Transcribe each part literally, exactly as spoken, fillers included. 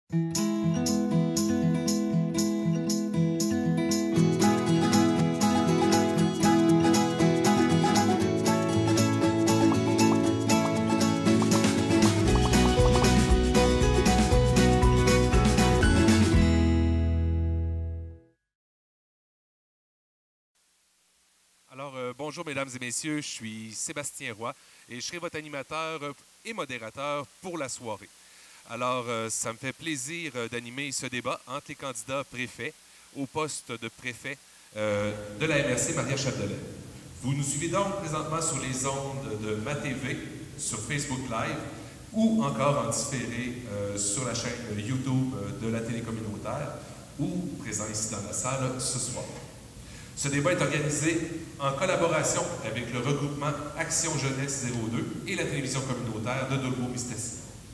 Alors, euh, bonjour mesdames et messieurs, je suis Sébastien Roy et je serai votre animateur et modérateur pour la soirée. Alors, euh, ça me fait plaisir euh, d'animer ce débat entre les candidats préfets au poste de préfet euh, de la M R C Maria Chapdelaine. Vous nous suivez donc présentement sur les ondes de Ma T V, sur Facebook Live ou encore en différé euh, sur la chaîne YouTube de la télé communautaire ou présent ici dans la salle ce soir. Ce débat est organisé en collaboration avec le regroupement Action Jeunesse zéro deux et la télévision communautaire de Dolbeau-Mistassini.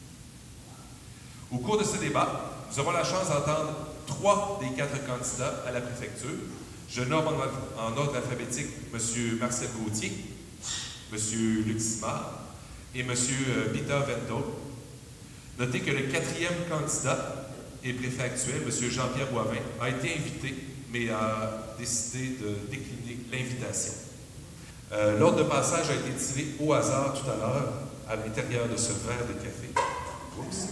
Au cours de ce débat, nous aurons la chance d'entendre trois des quatre candidats à la préfecture. Je nomme en, en ordre alphabétique M. Marcel Gauthier, M. Luc Simard et M. Peter Vento. Notez que le quatrième candidat et préfet actuel, M. Jean-Pierre Boivin, a été invité mais a décidé de décliner l'invitation. Euh, L'ordre de passage a été tiré au hasard tout à l'heure à l'intérieur de ce verre de café. Oups.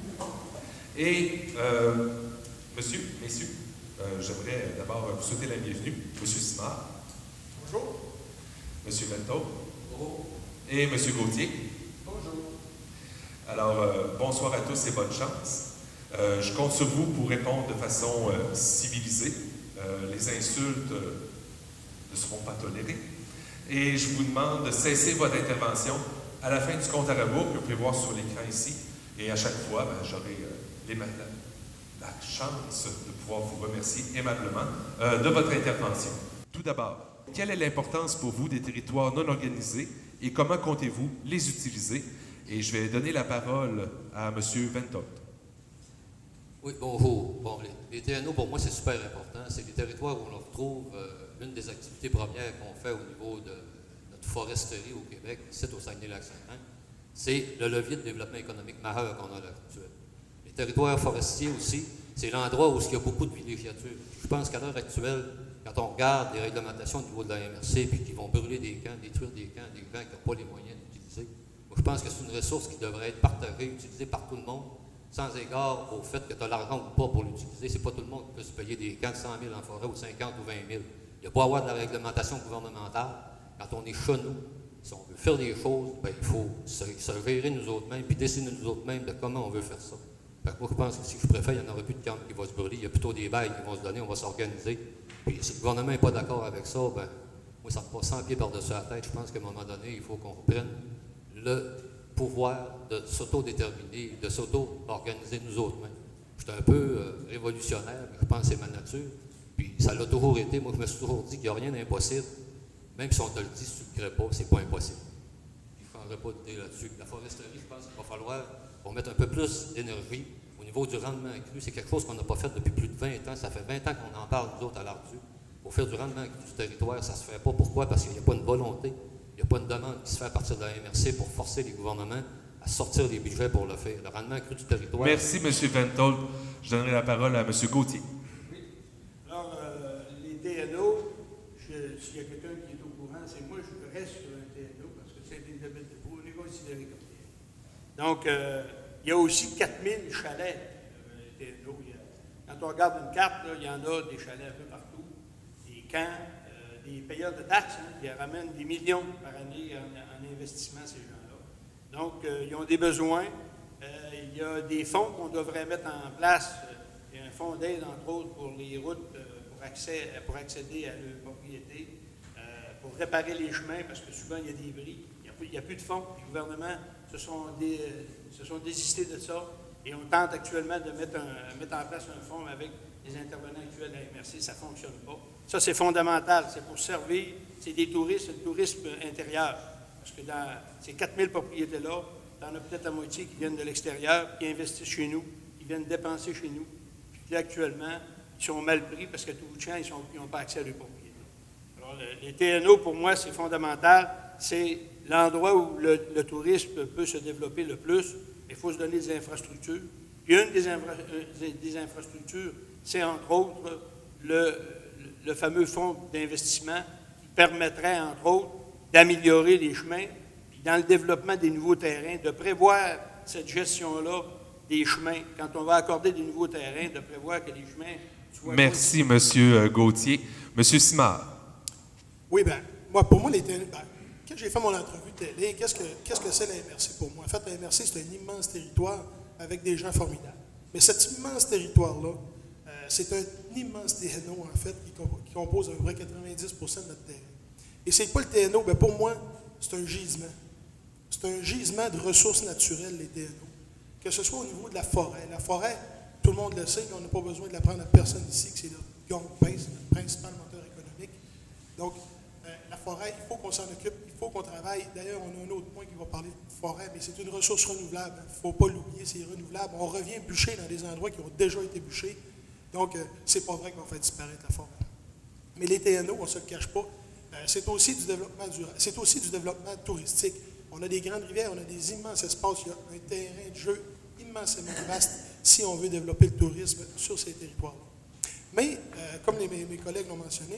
Et, euh, monsieur, messieurs, euh, j'aimerais d'abord vous souhaiter la bienvenue. Monsieur Simard. Bonjour. Monsieur Vento. Bonjour. Et Monsieur Gauthier. Bonjour. Alors, euh, bonsoir à tous et bonne chance. Euh, je compte sur vous pour répondre de façon euh, civilisée. Euh, les insultes euh, ne seront pas tolérées. Et je vous demande de cesser votre intervention à la fin du compte à rebours que vous pouvez voir sur l'écran ici. Et à chaque fois, ben, j'aurai euh, les, la, la chance de pouvoir vous remercier aimablement euh, de votre intervention. Tout d'abord, quelle est l'importance pour vous des territoires non organisés et comment comptez-vous les utiliser? Et je vais donner la parole à M. Ventot. Oui, bonjour. Bon, les, les T N O, pour moi, c'est super important. C'est des territoires où on retrouve euh, une des activités premières qu'on fait au niveau de notre foresterie au Québec, ici au Saguenay-Lac-Saint-Jean. C'est le levier de développement économique majeur qu'on a à l'heure actuelle. Les territoires forestiers aussi, c'est l'endroit où il y a beaucoup de villégiature. Je pense qu'à l'heure actuelle, quand on regarde les réglementations au niveau de la M R C, puis qu'ils vont brûler des camps, détruire des camps, des gens qui n'ont pas les moyens d'utiliser, moi, je pense que c'est une ressource qui devrait être partagée, utilisée par tout le monde, sans égard au fait que tu as l'argent ou pas pour l'utiliser. C'est pas tout le monde qui peut se payer des camps de cent mille en forêt ou cinquante ou vingt mille. Il y a beau avoir de la réglementation gouvernementale. Quand on est chez nous, si on veut faire des choses, ben, il faut se, se gérer nous autres-mêmes puis décider nous autres-mêmes de comment on veut faire ça. Fait que moi, je pense que si je préfère, il n'y en aurait plus de camps qui vont se brûler. Il y a plutôt des bails qui vont se donner, on va s'organiser. Puis si le gouvernement n'est pas d'accord avec ça, ben, moi, ça me passe cent pieds par-dessus la tête. Je pense qu'à un moment donné, il faut qu'on reprenne le pouvoir de s'auto-déterminer, de s'auto-organiser nous autres mêmes. Je suis un peu euh, révolutionnaire, mais je pense que c'est ma nature. Puis ça l'a toujours été. Moi, je me suis toujours dit qu'il n'y a rien d'impossible. Même si on te le dit, si tu ne le crées pas, c'est pas impossible. Je ne changerai pas d'idée là-dessus. La foresterie, je pense qu'il va falloir qu'on mette un peu plus d'énergie au niveau du rendement accru. C'est quelque chose qu'on n'a pas fait depuis plus de vingt ans. Ça fait vingt ans qu'on en parle, nous autres, à l'Ardu. Pour faire du rendement accru du territoire, ça ne se fait pas. Pourquoi? Parce qu'il n'y a pas une volonté. Il n'y a pas une demande qui se fait à partir de la M R C pour forcer les gouvernements à sortir des budgets pour le faire. Le rendement accru du territoire. Merci, M. Ventold. Je donnerai la parole à M. Gauthier. Oui. Alors, euh, les T N O, s'il y a quelqu'un qui est au courant, c'est moi, je reste sur un T N O parce que c'est Elisabeth Debout, on est considéré comme T N O. Donc, euh, il y a aussi quatre mille chalets, euh, les T N O. Il y a, quand on regarde une carte, là, il y en a des chalets un peu partout, des camps. Des payeurs de taxes, hein, qui ramènent des millions par année en, en investissement, ces gens-là. Donc, euh, ils ont des besoins. Euh, il y a des fonds qu'on devrait mettre en place. Il y a un fonds d'aide, entre autres, pour les routes, euh, pour, accès, pour accéder à leur propriété, euh, pour réparer les chemins, parce que souvent, il y a des bris. Il n'y a, a plus de fonds. Les gouvernements se sont, des, se sont désistés de ça. Et on tente actuellement de mettre, un, mettre en place un fonds avec les intervenants actuels de la M R C. Ça ne fonctionne pas. Ça, c'est fondamental. C'est pour servir, c'est des touristes, c'est le tourisme intérieur. Parce que dans ces quatre mille propriétés-là, tu en as peut-être la moitié qui viennent de l'extérieur, qui investissent chez nous, qui viennent dépenser chez nous. Puis là, actuellement, ils sont mal pris parce que tout le champ, ils n'ont pas accès à leurs propriétés. Alors, le, les T N O, pour moi, c'est fondamental. C'est l'endroit où le, le tourisme peut se développer le plus. Il faut se donner des infrastructures. Puis une des, infra des infrastructures, c'est entre autres le, le fameux fonds d'investissement qui permettrait, entre autres, d'améliorer les chemins, puis dans le développement des nouveaux terrains, de prévoir cette gestion-là des chemins. Quand on va accorder des nouveaux terrains, de prévoir que les chemins soient... Merci, M. Gauthier. M. Simard. Oui, bien, moi, pour moi, les terrains... Ben, quand j'ai fait mon entrevue de télé, qu'est-ce que qu'est-ce que c'est la M R C pour moi? En fait, la M R C, c'est un immense territoire avec des gens formidables. Mais cet immense territoire-là, euh, c'est un immense T N O, en fait, qui, comp qui compose à peu près quatre-vingt-dix pour cent de notre terrain. Et c'est pas le T N O, bien, pour moi, c'est un gisement. C'est un gisement de ressources naturelles, les T N O. Que ce soit au niveau de la forêt. La forêt, tout le monde le sait, on n'a pas besoin de l'apprendre à personne ici, que c'est notre gagne-pain, c'est notre principal moteur économique. Donc, euh, la forêt, il faut qu'on s'en occupe, il faut qu'on travaille. D'ailleurs, on a un autre point qui va parler de forêt, mais c'est une ressource renouvelable. Il ne faut pas l'oublier, c'est renouvelable. On revient bûcher dans des endroits qui ont déjà été bûchés. Donc, euh, c'est pas vrai qu'on va faire disparaître la forêt. Mais les T N O, on ne se le cache pas, euh, c'est aussi du développement durable, c'est aussi du développement touristique. On a des grandes rivières, on a des immenses espaces, il y a un terrain de jeu immensément vaste si on veut développer le tourisme sur ces territoires-là. Mais, euh, comme les, mes, mes collègues l'ont mentionné,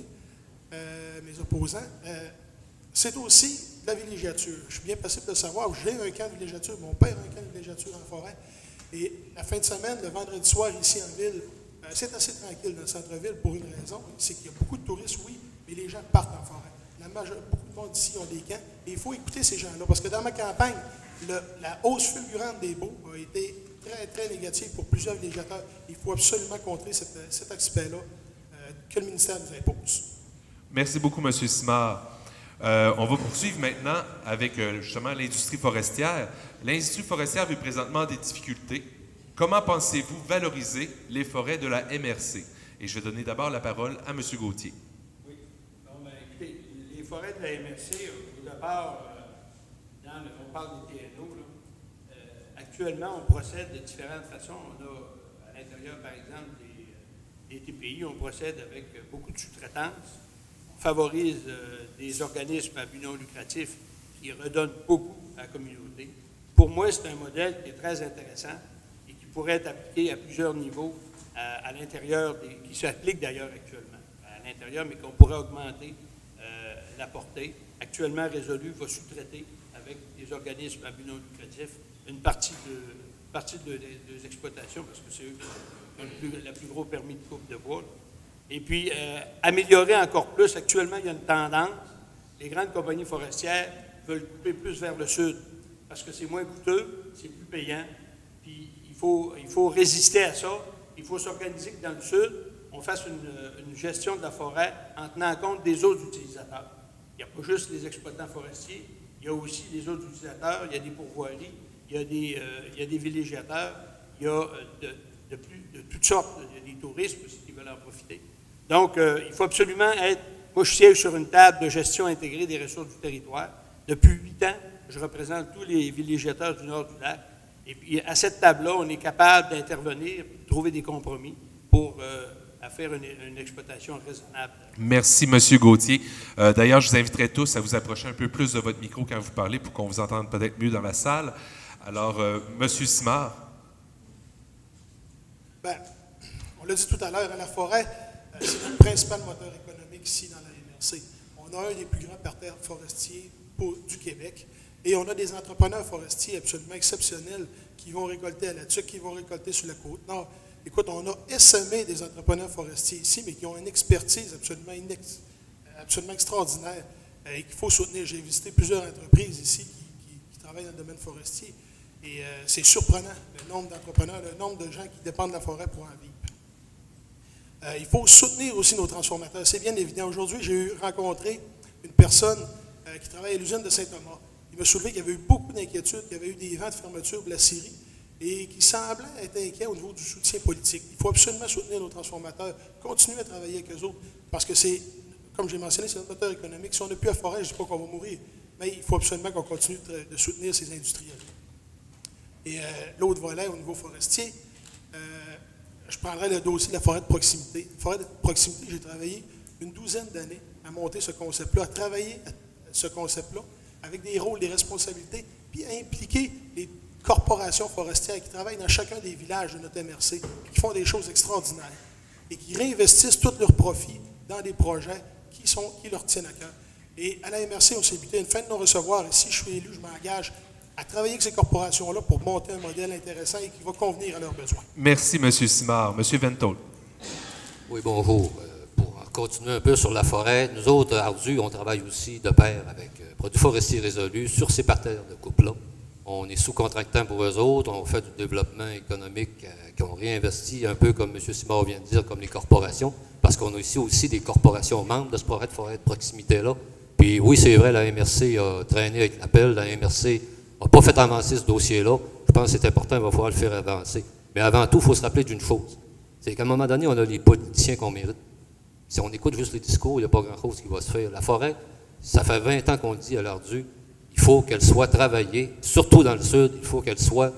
euh, mes opposants, euh, c'est aussi la villégiature. Je suis bien possible de le savoir, j'ai un camp de villégiature, mon père a un camp de villégiature en forêt, et la fin de semaine, le vendredi soir, ici en ville, euh, c'est assez tranquille dans le centre-ville pour une raison, c'est qu'il y a beaucoup de touristes, oui, mais les gens partent en forêt. La major... Beaucoup de monde ici ont des camps, et il faut écouter ces gens-là, parce que dans ma campagne, le, la hausse fulgurante des baux a été très, très négative pour plusieurs villégiateurs. Il faut absolument contrer cette, cet aspect-là euh, que le ministère nous impose. Merci beaucoup, M. Simard. Euh, on va poursuivre maintenant avec euh, justement l'industrie forestière. L'industrie forestière vit présentement des difficultés. Comment pensez-vous valoriser les forêts de la M R C? Et je vais donner d'abord la parole à M. Gauthier. Oui. Bon, ben, écoutez, les forêts de la M R C, au départ, euh, dans le, on parle des T N O, là, euh, actuellement, on procède de différentes façons. On a à l'intérieur, par exemple, des, des T P I, on procède avec beaucoup de sous-traitance. On favorise euh, des organismes à but non lucratif qui redonnent beaucoup à la communauté. Pour moi, c'est un modèle qui est très intéressant et qui pourrait être appliqué à plusieurs niveaux à, à l'intérieur, qui s'applique d'ailleurs actuellement à l'intérieur, mais qu'on pourrait augmenter euh, la portée. Actuellement résolu, va sous-traiter avec des organismes à but non lucratif une partie de, partie de, de, de, des exploitations, parce que c'est eux qui ont le plus, le plus gros permis de coupe de bois. Là. Et puis, euh, améliorer encore plus. Actuellement, il y a une tendance. Les grandes compagnies forestières veulent couper plus vers le sud parce que c'est moins coûteux, c'est plus payant. Puis, il faut, il faut résister à ça. Il faut s'organiser que dans le sud, on fasse une, une gestion de la forêt en tenant compte des autres utilisateurs. Il n'y a pas juste les exploitants forestiers, il y a aussi les autres utilisateurs, il y a des pourvoiries, il y a des, euh, il y a des villégiateurs, il y a euh, de, de, plus, de toutes sortes, de, des touristes aussi qui veulent en profiter. Donc, euh, il faut absolument être... Moi, je siège sur une table de gestion intégrée des ressources du territoire. Depuis huit ans, je représente tous les villégiateurs du nord du lac. Et puis, à cette table-là, on est capable d'intervenir, de trouver des compromis pour euh, faire une, une exploitation raisonnable. Merci, M. Gauthier. Euh, D'ailleurs, je vous inviterai tous à vous approcher un peu plus de votre micro quand vous parlez pour qu'on vous entende peut-être mieux dans la salle. Alors, euh, M. Simard. Bien, on l'a dit tout à l'heure, à la forêt, c'est notre principal moteur économique ici dans la M R C. On a un des plus grands parterres forestiers pour, du Québec et on a des entrepreneurs forestiers absolument exceptionnels qui vont récolter à la tuque, qui vont récolter sur la côte nord. Écoute, on a essaimé des entrepreneurs forestiers ici, mais qui ont une expertise absolument, inex, absolument extraordinaire et qu'il faut soutenir. J'ai visité plusieurs entreprises ici qui, qui, qui travaillent dans le domaine forestier et euh, c'est surprenant le nombre d'entrepreneurs, le nombre de gens qui dépendent de la forêt pour en vivre. Euh, il faut soutenir aussi nos transformateurs. C'est bien évident. Aujourd'hui, j'ai eu rencontré une personne euh, qui travaille à l'usine de Saint-Thomas. Il m'a soulevé qu'il y avait eu beaucoup d'inquiétudes, qu'il y avait eu des vents de fermeture de la Syrie et qu'il semblait être inquiet au niveau du soutien politique. Il faut absolument soutenir nos transformateurs, continuer à travailler avec eux autres, parce que c'est, comme j'ai mentionné, c'est notre moteur économique. Si on n'a plus la forêt, je ne dis pas qu'on va mourir, mais il faut absolument qu'on continue de, de soutenir ces industriels. Et euh, l'autre volet, au niveau forestier, euh, je prendrais le dossier de la forêt de proximité. La forêt de proximité, j'ai travaillé une douzaine d'années à monter ce concept-là, à travailler ce concept-là avec des rôles, des responsabilités, puis à impliquer les corporations forestières qui travaillent dans chacun des villages de notre M R C, qui font des choses extraordinaires et qui réinvestissent tous leurs profits dans des projets qui, sont, qui leur tiennent à cœur. Et à la M R C, on s'est buté une fin de non-recevoir, et si je suis élu, je m'engage à travailler avec ces corporations-là pour monter un modèle intéressant et qui va convenir à leurs besoins. Merci, M. Simard. M. Ventol. Oui, bonjour. Euh, pour continuer un peu sur la forêt, nous autres, Ardu, on travaille aussi de pair avec euh, Produits forestiers résolus sur ces partenaires de couple-là. On est sous-contractant pour eux autres, on fait du développement économique euh, qu'on réinvestit un peu comme M. Simard vient de dire, comme les corporations, parce qu'on a ici aussi des corporations membres de ce projet de forêt de proximité-là. Puis oui, c'est vrai, la M R C a traîné avec l'appel, la M R C n'a pas fait avancer ce dossier-là. Je pense que c'est important, il va falloir le faire avancer. Mais avant tout, il faut se rappeler d'une chose. C'est qu'à un moment donné, on a les politiciens qu'on mérite. Si on écoute juste les discours, il n'y a pas grand-chose qui va se faire. La forêt, ça fait vingt ans qu'on le dit à l'Ardu, il faut qu'elle soit travaillée, surtout dans le sud, il faut qu'elle soit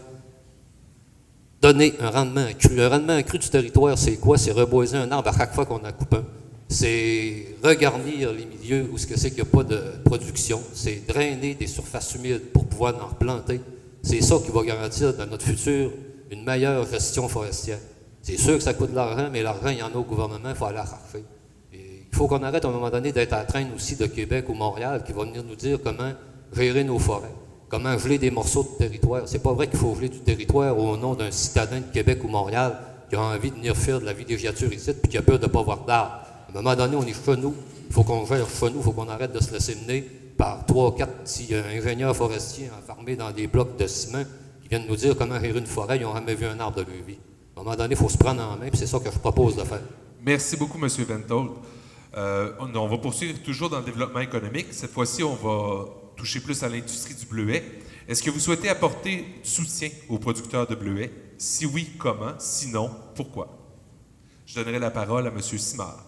donnée un rendement accru. Un rendement accru du territoire, c'est quoi? C'est reboiser un arbre à chaque fois qu'on en coupe un. C'est regarnir les milieux où ce que c'est qu'il n'y a pas de production. C'est drainer des surfaces humides pour pouvoir en replanter. C'est ça qui va garantir dans notre futur une meilleure gestion forestière. C'est sûr que ça coûte de l'argent, mais l'argent, il y en a au gouvernement, il faut aller la chercher. Et il faut qu'on arrête à un moment donné d'être à la traîne aussi de Québec ou Montréal qui va venir nous dire comment gérer nos forêts, comment geler des morceaux de territoire. C'est pas vrai qu'il faut geler du territoire au nom d'un citadin de Québec ou Montréal qui a envie de venir faire de la villégiature ici puis qui a peur de ne pas avoir d'arbres. À un moment donné, on est chez nous, il faut qu'on gère chez nous, il faut qu'on arrête de se laisser mener par trois, quatre petits euh, ingénieurs forestiers enfermés dans des blocs de ciment qui viennent nous dire comment gérer une forêt, ils n'ont jamais vu un arbre de leur vie. À un moment donné, il faut se prendre en main, puis c'est ça que je propose de faire. Merci beaucoup, M. Ventol. Euh, on, on va poursuivre toujours dans le développement économique. Cette fois-ci, on va toucher plus à l'industrie du bleuet. Est-ce que vous souhaitez apporter du soutien aux producteurs de bleuets? Si oui, comment? Sinon, pourquoi? Je donnerai la parole à M. Simard.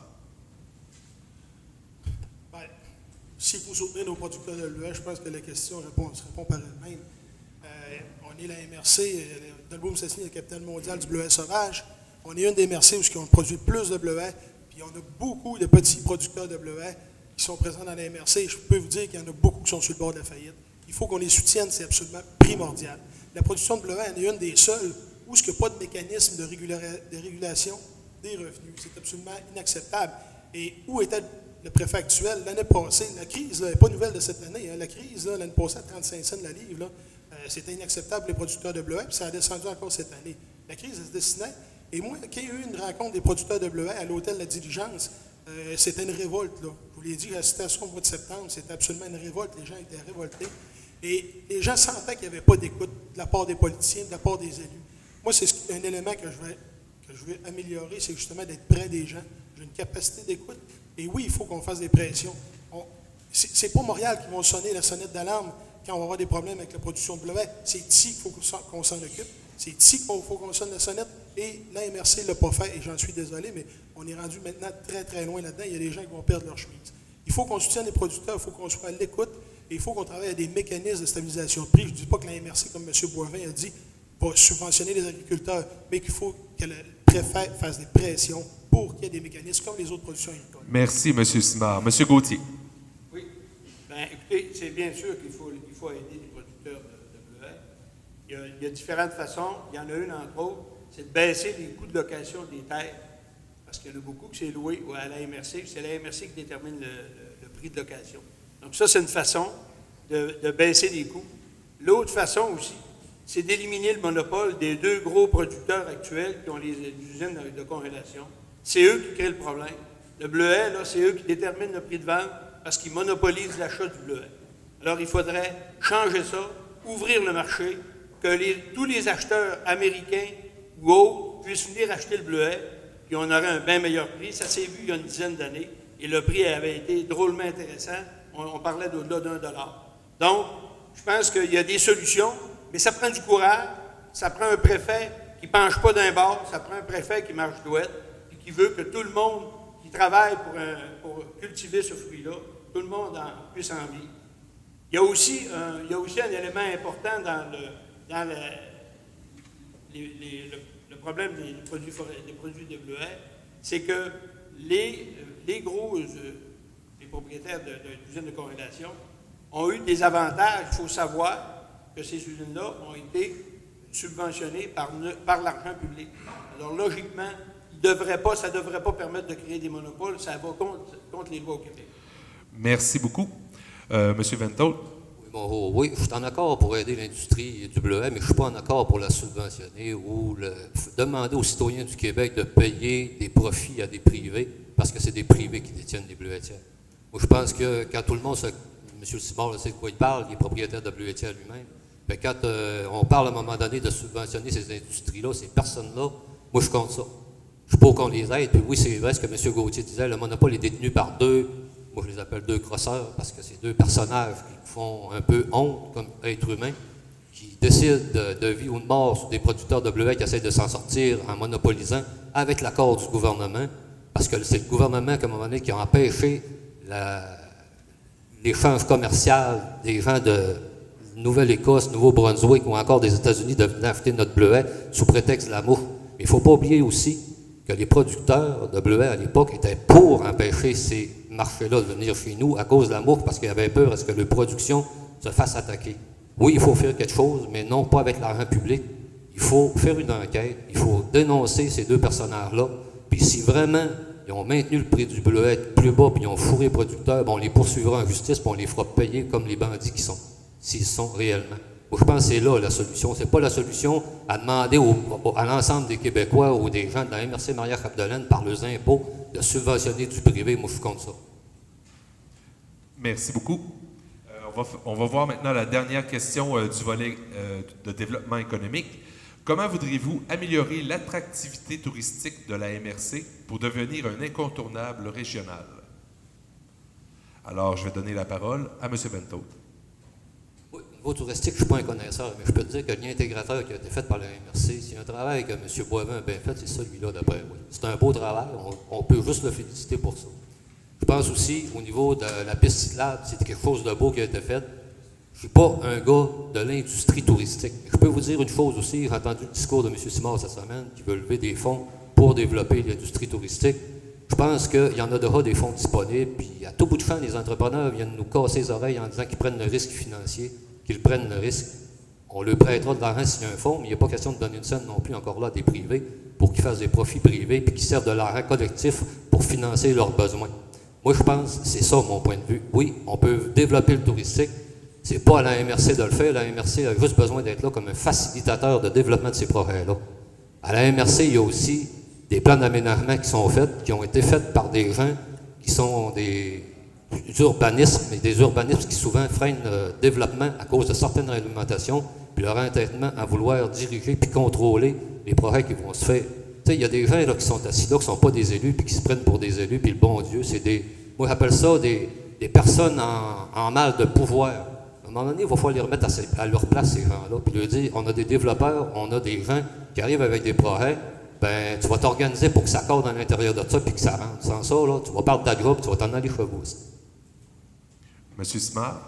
Bien, s'il faut soutenir nos producteurs de bleuets, je pense que la question répond, se répond par elle-même. Euh, on est la M R C, Delbourme-Cessny, le capitaine mondial du bleuet sauvage. On est une des M R C où on produit plus de bleuets, puis on a beaucoup de petits producteurs de bleuets qui sont présents dans la M R C. Je peux vous dire qu'il y en a beaucoup qui sont sur le bord de la faillite. Il faut qu'on les soutienne, c'est absolument primordial. La production de bleuets en est une des seules où il n'y a pas de mécanisme de, de régulation des revenus. C'est absolument inacceptable. Et où était le préfet actuel l'année passée? La crise n'est pas nouvelle de cette année. Hein. La crise, l'année passée, à trente-cinq cents la livre, là, euh, c'était inacceptable pour les producteurs de bleuets, puis ça a descendu encore cette année. La crise, elle se dessinait. Et moi, quand il y a eu une rencontre des producteurs de bleuets à l'hôtel La Diligence, euh, c'était une révolte. Là. Je vous l'ai dit, la citation au mois de septembre, c'était absolument une révolte. Les gens étaient révoltés. Et les gens sentaient qu'il n'y avait pas d'écoute de la part des politiciens, de la part des élus. Moi, c'est un élément que je vais, que je veux améliorer, c'est justement d'être près des gens. J'ai une capacité d'écoute. Et oui, il faut qu'on fasse des pressions. Ce n'est pas Montréal qui va sonner la sonnette d'alarme quand on va avoir des problèmes avec la production de bleuets. C'est ici qu'il faut qu'on s'en occupe. C'est ici qu'il faut qu'on sonne la sonnette. Et la M R C ne l'a pas fait, et j'en suis désolé, mais on est rendu maintenant très, très loin là-dedans. Il y a des gens qui vont perdre leur chemise. Il faut qu'on soutienne les producteurs, il faut qu'on soit à l'écoute, et il faut qu'on travaille à des mécanismes de stabilisation de prix. Je ne dis pas que la M R C, comme M. Boivin a dit, va subventionner les agriculteurs, mais qu'il faut que le préfet fasse des pressions pour qu'il y ait des mécanismes comme les autres productions agricoles. Merci, M. Simard. M. Gauthier. Oui. Bien, écoutez, c'est bien sûr qu'il faut, il faut aider les producteurs de, de bleuets. Il y, a, il y a différentes façons. Il y en a une, entre autres, c'est de baisser les coûts de location des terres. Parce qu'il y en a beaucoup qui c'est loué à la M R C. C'est la M R C qui détermine le, le, le prix de location. Donc ça, c'est une façon de, de baisser les coûts. L'autre façon aussi, c'est d'éliminer le monopole des deux gros producteurs actuels qui ont les, les usines de, de congélation. C'est eux qui créent le problème. Le bleuet, là, c'est eux qui déterminent le prix de vente parce qu'ils monopolisent l'achat du bleuet. Alors, il faudrait changer ça, ouvrir le marché, que les, tous les acheteurs américains ou autres puissent venir acheter le bleuet, puis on aurait un bien meilleur prix. Ça s'est vu il y a une dizaine d'années, et le prix avait été drôlement intéressant. On, on parlait d'au-delà d'un dollar. Donc, je pense qu'il y a des solutions, mais ça prend du courage, ça prend un préfet qui ne penche pas d'un bord, ça prend un préfet qui marche douette, et qui veut que tout le monde qui travaille pour, un, pour cultiver ce fruit-là, tout le monde en, puisse en vivre. Il y a aussi un, il y a aussi un élément important dans le, dans le, les, les, le, le problème des produits, des produits de bleuets, c'est que les, les gros euh, les propriétaires d'usines de, de, de congélation ont eu des avantages, il faut savoir, que ces usines-là ont été subventionnées par, par l'argent public. Alors, logiquement, il devrait pas, ça ne devrait pas permettre de créer des monopoles. Ça va contre, contre les lois au Québec. Merci beaucoup. Euh, Monsieur Ventol. Bon, oui, je suis en accord pour aider l'industrie du bleuet, mais je ne suis pas en accord pour la subventionner ou le, demander aux citoyens du Québec de payer des profits à des privés, parce que c'est des privés qui détiennent des bleuetières. Moi, je pense que quand tout le monde, se, M. Simard sait de quoi il parle, il est propriétaire de bleuetière lui-même, mais quand euh, on parle à un moment donné de subventionner ces industries-là, ces personnes-là, moi, je compte ça. Je ne suis pas qu'on les aide, puis oui, c'est vrai ce que M. Gauthier disait, le monopole est détenu par deux. Moi, je les appelle deux crosseurs parce que c'est deux personnages qui font un peu honte comme êtres humains, qui décident de, de vie ou de mort sur des producteurs de bleuets qui essaient de s'en sortir en monopolisant avec l'accord du gouvernement, parce que c'est le gouvernement, à un moment donné, qui a empêché l'échange commercial des gens de Nouvelle-Écosse, Nouveau-Brunswick ou encore des États-Unis de venir acheter notre bleuet sous prétexte de la mouche. Mais il ne faut pas oublier aussi que les producteurs de bleuets à l'époque étaient pour empêcher ces marché-là de venir chez nous à cause de la mouche parce qu'il y avait peur à ce que leur production se fasse attaquer. Oui, il faut faire quelque chose, mais non pas avec l'argent public. Il faut faire une enquête, il faut dénoncer ces deux personnages-là. Puis si vraiment ils ont maintenu le prix du bleuet plus bas puis ils ont fourré les producteurs, bon, on les poursuivra en justice puis on les fera payer comme les bandits qui sont, s'ils sont réellement. Moi, je pense que c'est là la solution. C'est pas la solution à demander au, à l'ensemble des Québécois ou des gens de la M R C Maria-Chapdelaine par leurs impôts de subventionner du privé. Moi, je suis contre ça. Merci beaucoup. Euh, on, va, on va voir maintenant la dernière question euh, du volet euh, de développement économique. Comment voudriez-vous améliorer l'attractivité touristique de la M R C pour devenir un incontournable régional? Alors, je vais donner la parole à M. Bentôt. Oui, au niveau touristique, je ne suis pas un connaisseur, mais je peux te dire que le lien intégrateur qui a été fait par la M R C, c'est un travail que M. Boivin a bien fait, c'est celui-là d'après moi. C'est un beau travail, on, on peut juste le féliciter pour ça. Je pense aussi, au niveau de la piste cyclable, c'est quelque chose de beau qui a été fait. Je ne suis pas un gars de l'industrie touristique. Je peux vous dire une chose aussi, j'ai entendu le discours de M. Simard cette semaine, qui veut lever des fonds pour développer l'industrie touristique. Je pense qu'il y en a déjà des fonds disponibles, puis à tout bout de champ, les entrepreneurs viennent nous casser les oreilles en disant qu'ils prennent le risque financier, qu'ils prennent le risque. On leur prêtera de l'argent s'il y a un fonds, mais il n'y a pas question de donner une scène non plus encore là à des privés pour qu'ils fassent des profits privés puis qu'ils servent de l'argent collectif pour financer leurs besoins. Moi, je pense que c'est ça mon point de vue. Oui, on peut développer le touristique. C'est pas à la M R C de le faire. La M R C a juste besoin d'être là comme un facilitateur de développement de ces projets-là. À la M R C, il y a aussi des plans d'aménagement qui sont faits, qui ont été faits par des gens qui sont des urbanismes, et des urbanismes qui souvent freinent le développement à cause de certaines réglementations, puis leur entêtement à vouloir diriger puis contrôler les projets qui vont se faire. Tu sais, il y a des gens là, qui sont assis là, qui ne sont pas des élus, puis qui se prennent pour des élus, puis le bon Dieu, c'est des... Moi, j'appelle ça des, des personnes en, en mal de pouvoir. À un moment donné, il va falloir les remettre à, ses, à leur place, ces gens-là, puis leur dire, on a des développeurs, on a des gens qui arrivent avec des projets, ben tu vas t'organiser pour que ça cadre à l'intérieur de ça, puis que ça rentre. Sans ça, là, tu vas perdre ta groupe, tu vas t'en aller chez vous aussi. Monsieur Simard?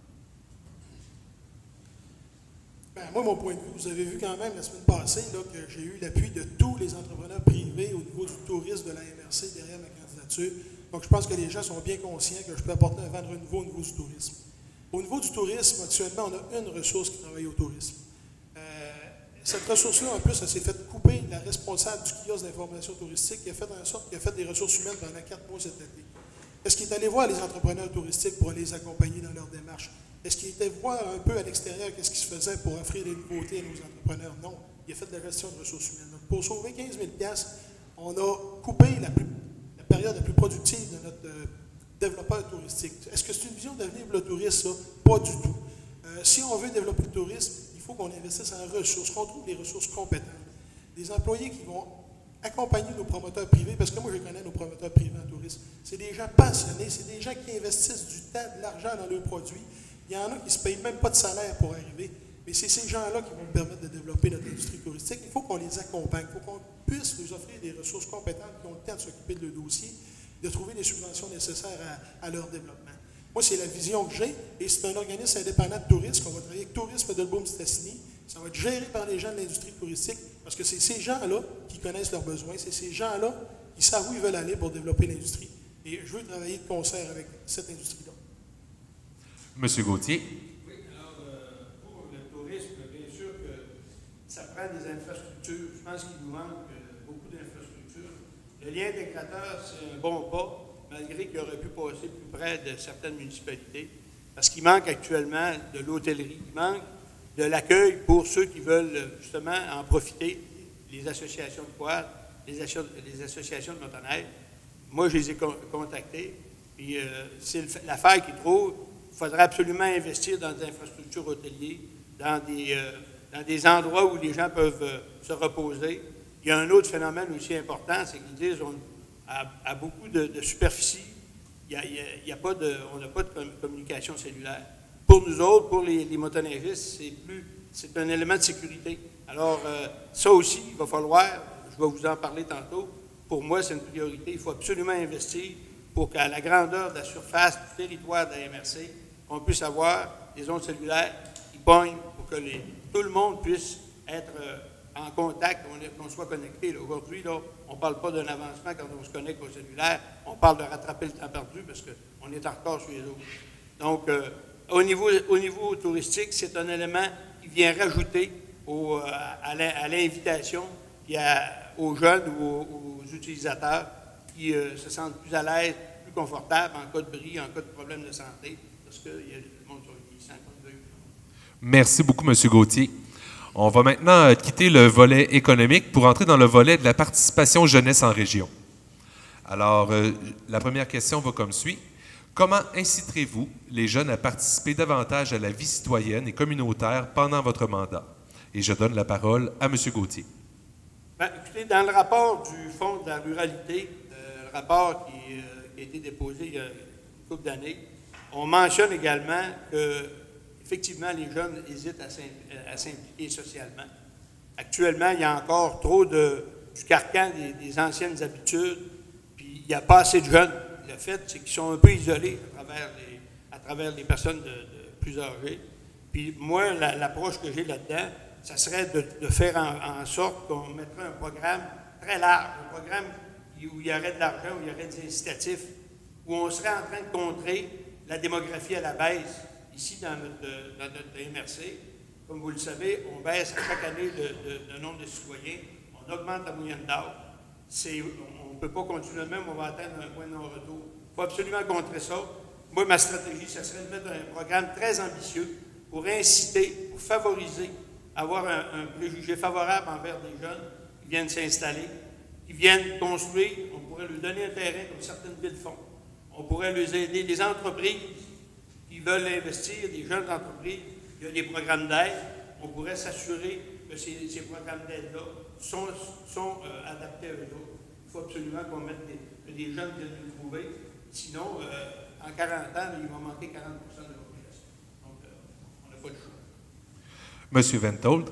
Ben, moi, mon point de vue, vous avez vu quand même la semaine passée là, que j'ai eu l'appui de tous les entrepreneurs privés au niveau du tourisme de la M R C derrière ma candidature. Donc, je pense que les gens sont bien conscients que je peux apporter un vent de renouveau au niveau du tourisme. Au niveau du tourisme, actuellement, on a une ressource qui travaille au tourisme. Euh, cette ressource-là, en plus, elle s'est fait couper la responsable du kiosque d'information touristique qui a fait en sorte qu'il a fait des ressources humaines pendant quatre mois cet été. Est-ce qu'il est allé voir les entrepreneurs touristiques pour les accompagner dans leur démarche? Est-ce qu'il était voir un peu à l'extérieur qu'est-ce qui se faisait pour offrir des nouveautés à nos entrepreneurs? Non. Il a fait de la gestion de ressources humaines. Donc, pour sauver quinze mille dollars, on a coupé la, plus, la période la plus productive de notre euh, développeur touristique. Est-ce que c'est une vision d'avenir pour le tourisme, ça? Pas du tout. Euh, si on veut développer le tourisme, il faut qu'on investisse en ressources, qu'on trouve des ressources compétentes. Des employés qui vont accompagner nos promoteurs privés, parce que moi, je connais nos promoteurs privés en tourisme. C'est des gens passionnés, c'est des gens qui investissent du temps, de l'argent dans leurs produits. Il y en a qui ne se payent même pas de salaire pour arriver. Mais c'est ces gens-là qui vont nous permettre de développer notre industrie touristique. Il faut qu'on les accompagne. Il faut qu'on puisse leur offrir des ressources compétentes qui ont le temps de s'occuper de leur dossier, de trouver les subventions nécessaires à, à leur développement. Moi, c'est la vision que j'ai, et c'est un organisme indépendant de tourisme. On va travailler avec Tourisme de Beaume-Stassini. Ça va être géré par les gens de l'industrie touristique, parce que c'est ces gens-là qui connaissent leurs besoins, c'est ces gens-là qui savent où ils veulent aller pour développer l'industrie. Et je veux travailler de concert avec cette industrie-là. Monsieur Gauthier. Oui, alors, euh, pour le ça prend des infrastructures. Je pense qu'il nous manque euh, beaucoup d'infrastructures. Le lien intégrateur, c'est un bon pas, malgré qu'il aurait pu passer plus près de certaines municipalités, parce qu'il manque actuellement de l'hôtellerie, il manque de l'accueil pour ceux qui veulent justement en profiter, les associations de quad, les, asso les associations de motoneige. Moi, je les ai con contactés, puis euh, c'est l'affaire qu'ils trouvent. Il faudrait absolument investir dans des infrastructures hôtelières, dans des, euh, dans des endroits où les gens peuvent euh, se reposer. Il y a un autre phénomène aussi important, c'est qu'ils disent on, à, à beaucoup de, de superficie, il y a, il y a, il y a pas de, on n'a pas de communication cellulaire. Pour nous autres, pour les, les motoneigistes, c'est plus, c'est un élément de sécurité. Alors, euh, ça aussi, il va falloir, je vais vous en parler tantôt, pour moi, c'est une priorité. Il faut absolument investir pour qu'à la grandeur de la surface du territoire de la M R C, on puisse avoir des ondes cellulaires qui pognent pour que les, tout le monde puisse être euh, en contact, qu'on qu soit connecté. Aujourd'hui, on ne parle pas d'un avancement quand on se connecte au cellulaire, on parle de rattraper le temps perdu parce qu'on est en retard sur les autres. Donc, euh, Au niveau, au niveau touristique, c'est un élément qui vient rajouter au, à l'invitation et aux jeunes ou aux, aux utilisateurs qui euh, se sentent plus à l'aise, plus confortables en cas de bris, en cas de problème de santé, parce que y a, le monde sur le vieillissant. Merci beaucoup, M. Gauthier. On va maintenant quitter le volet économique pour entrer dans le volet de la participation jeunesse en région. Alors, euh, la première question va comme suit. Comment inciterez-vous les jeunes à participer davantage à la vie citoyenne et communautaire pendant votre mandat? Et je donne la parole à M. Gauthier. Bien, écoutez, dans le rapport du Fonds de la ruralité, euh, le rapport qui, euh, qui a été déposé il y a une couple d'années, on mentionne également que, effectivement, les jeunes hésitent à s'impliquer socialement. Actuellement, il y a encore trop de, du carcan des, des anciennes habitudes, puis il n'y a pas assez de jeunes. Le fait, c'est qu'ils sont un peu isolés à travers les, à travers les personnes de, de plus âgées. Puis moi, l'approche la, que j'ai là-dedans, ça serait de, de faire en, en sorte qu'on mettrait un programme très large, un programme où il y aurait de l'argent, où il y aurait des incitatifs, où on serait en train de contrer la démographie à la baisse. Ici, dans notre, dans notre M R C, comme vous le savez, on baisse à chaque année le, le, le nombre de citoyens, on augmente la moyenne d'âge. On ne peut pas continuer de même, on va atteindre un point de non-retour. Il faut absolument contrer ça. Moi, ma stratégie, ce serait de mettre un programme très ambitieux pour inciter, pour favoriser, avoir un, un préjugé favorable envers des jeunes qui viennent s'installer, qui viennent construire. On pourrait leur donner un terrain comme certaines villes font. On pourrait leur aider, des entreprises qui veulent investir, des jeunes entreprises. Il y a des programmes d'aide. On pourrait s'assurer que ces, ces programmes d'aide-là sont, sont euh, adaptés à eux autres. Il faut absolument qu'on mette des, que des jeunes viennent nous trouver. Sinon, euh, en quarante ans, il va manquer quarante pour cent de la population. Donc, euh, on n'a pas de choix. Monsieur Ventold.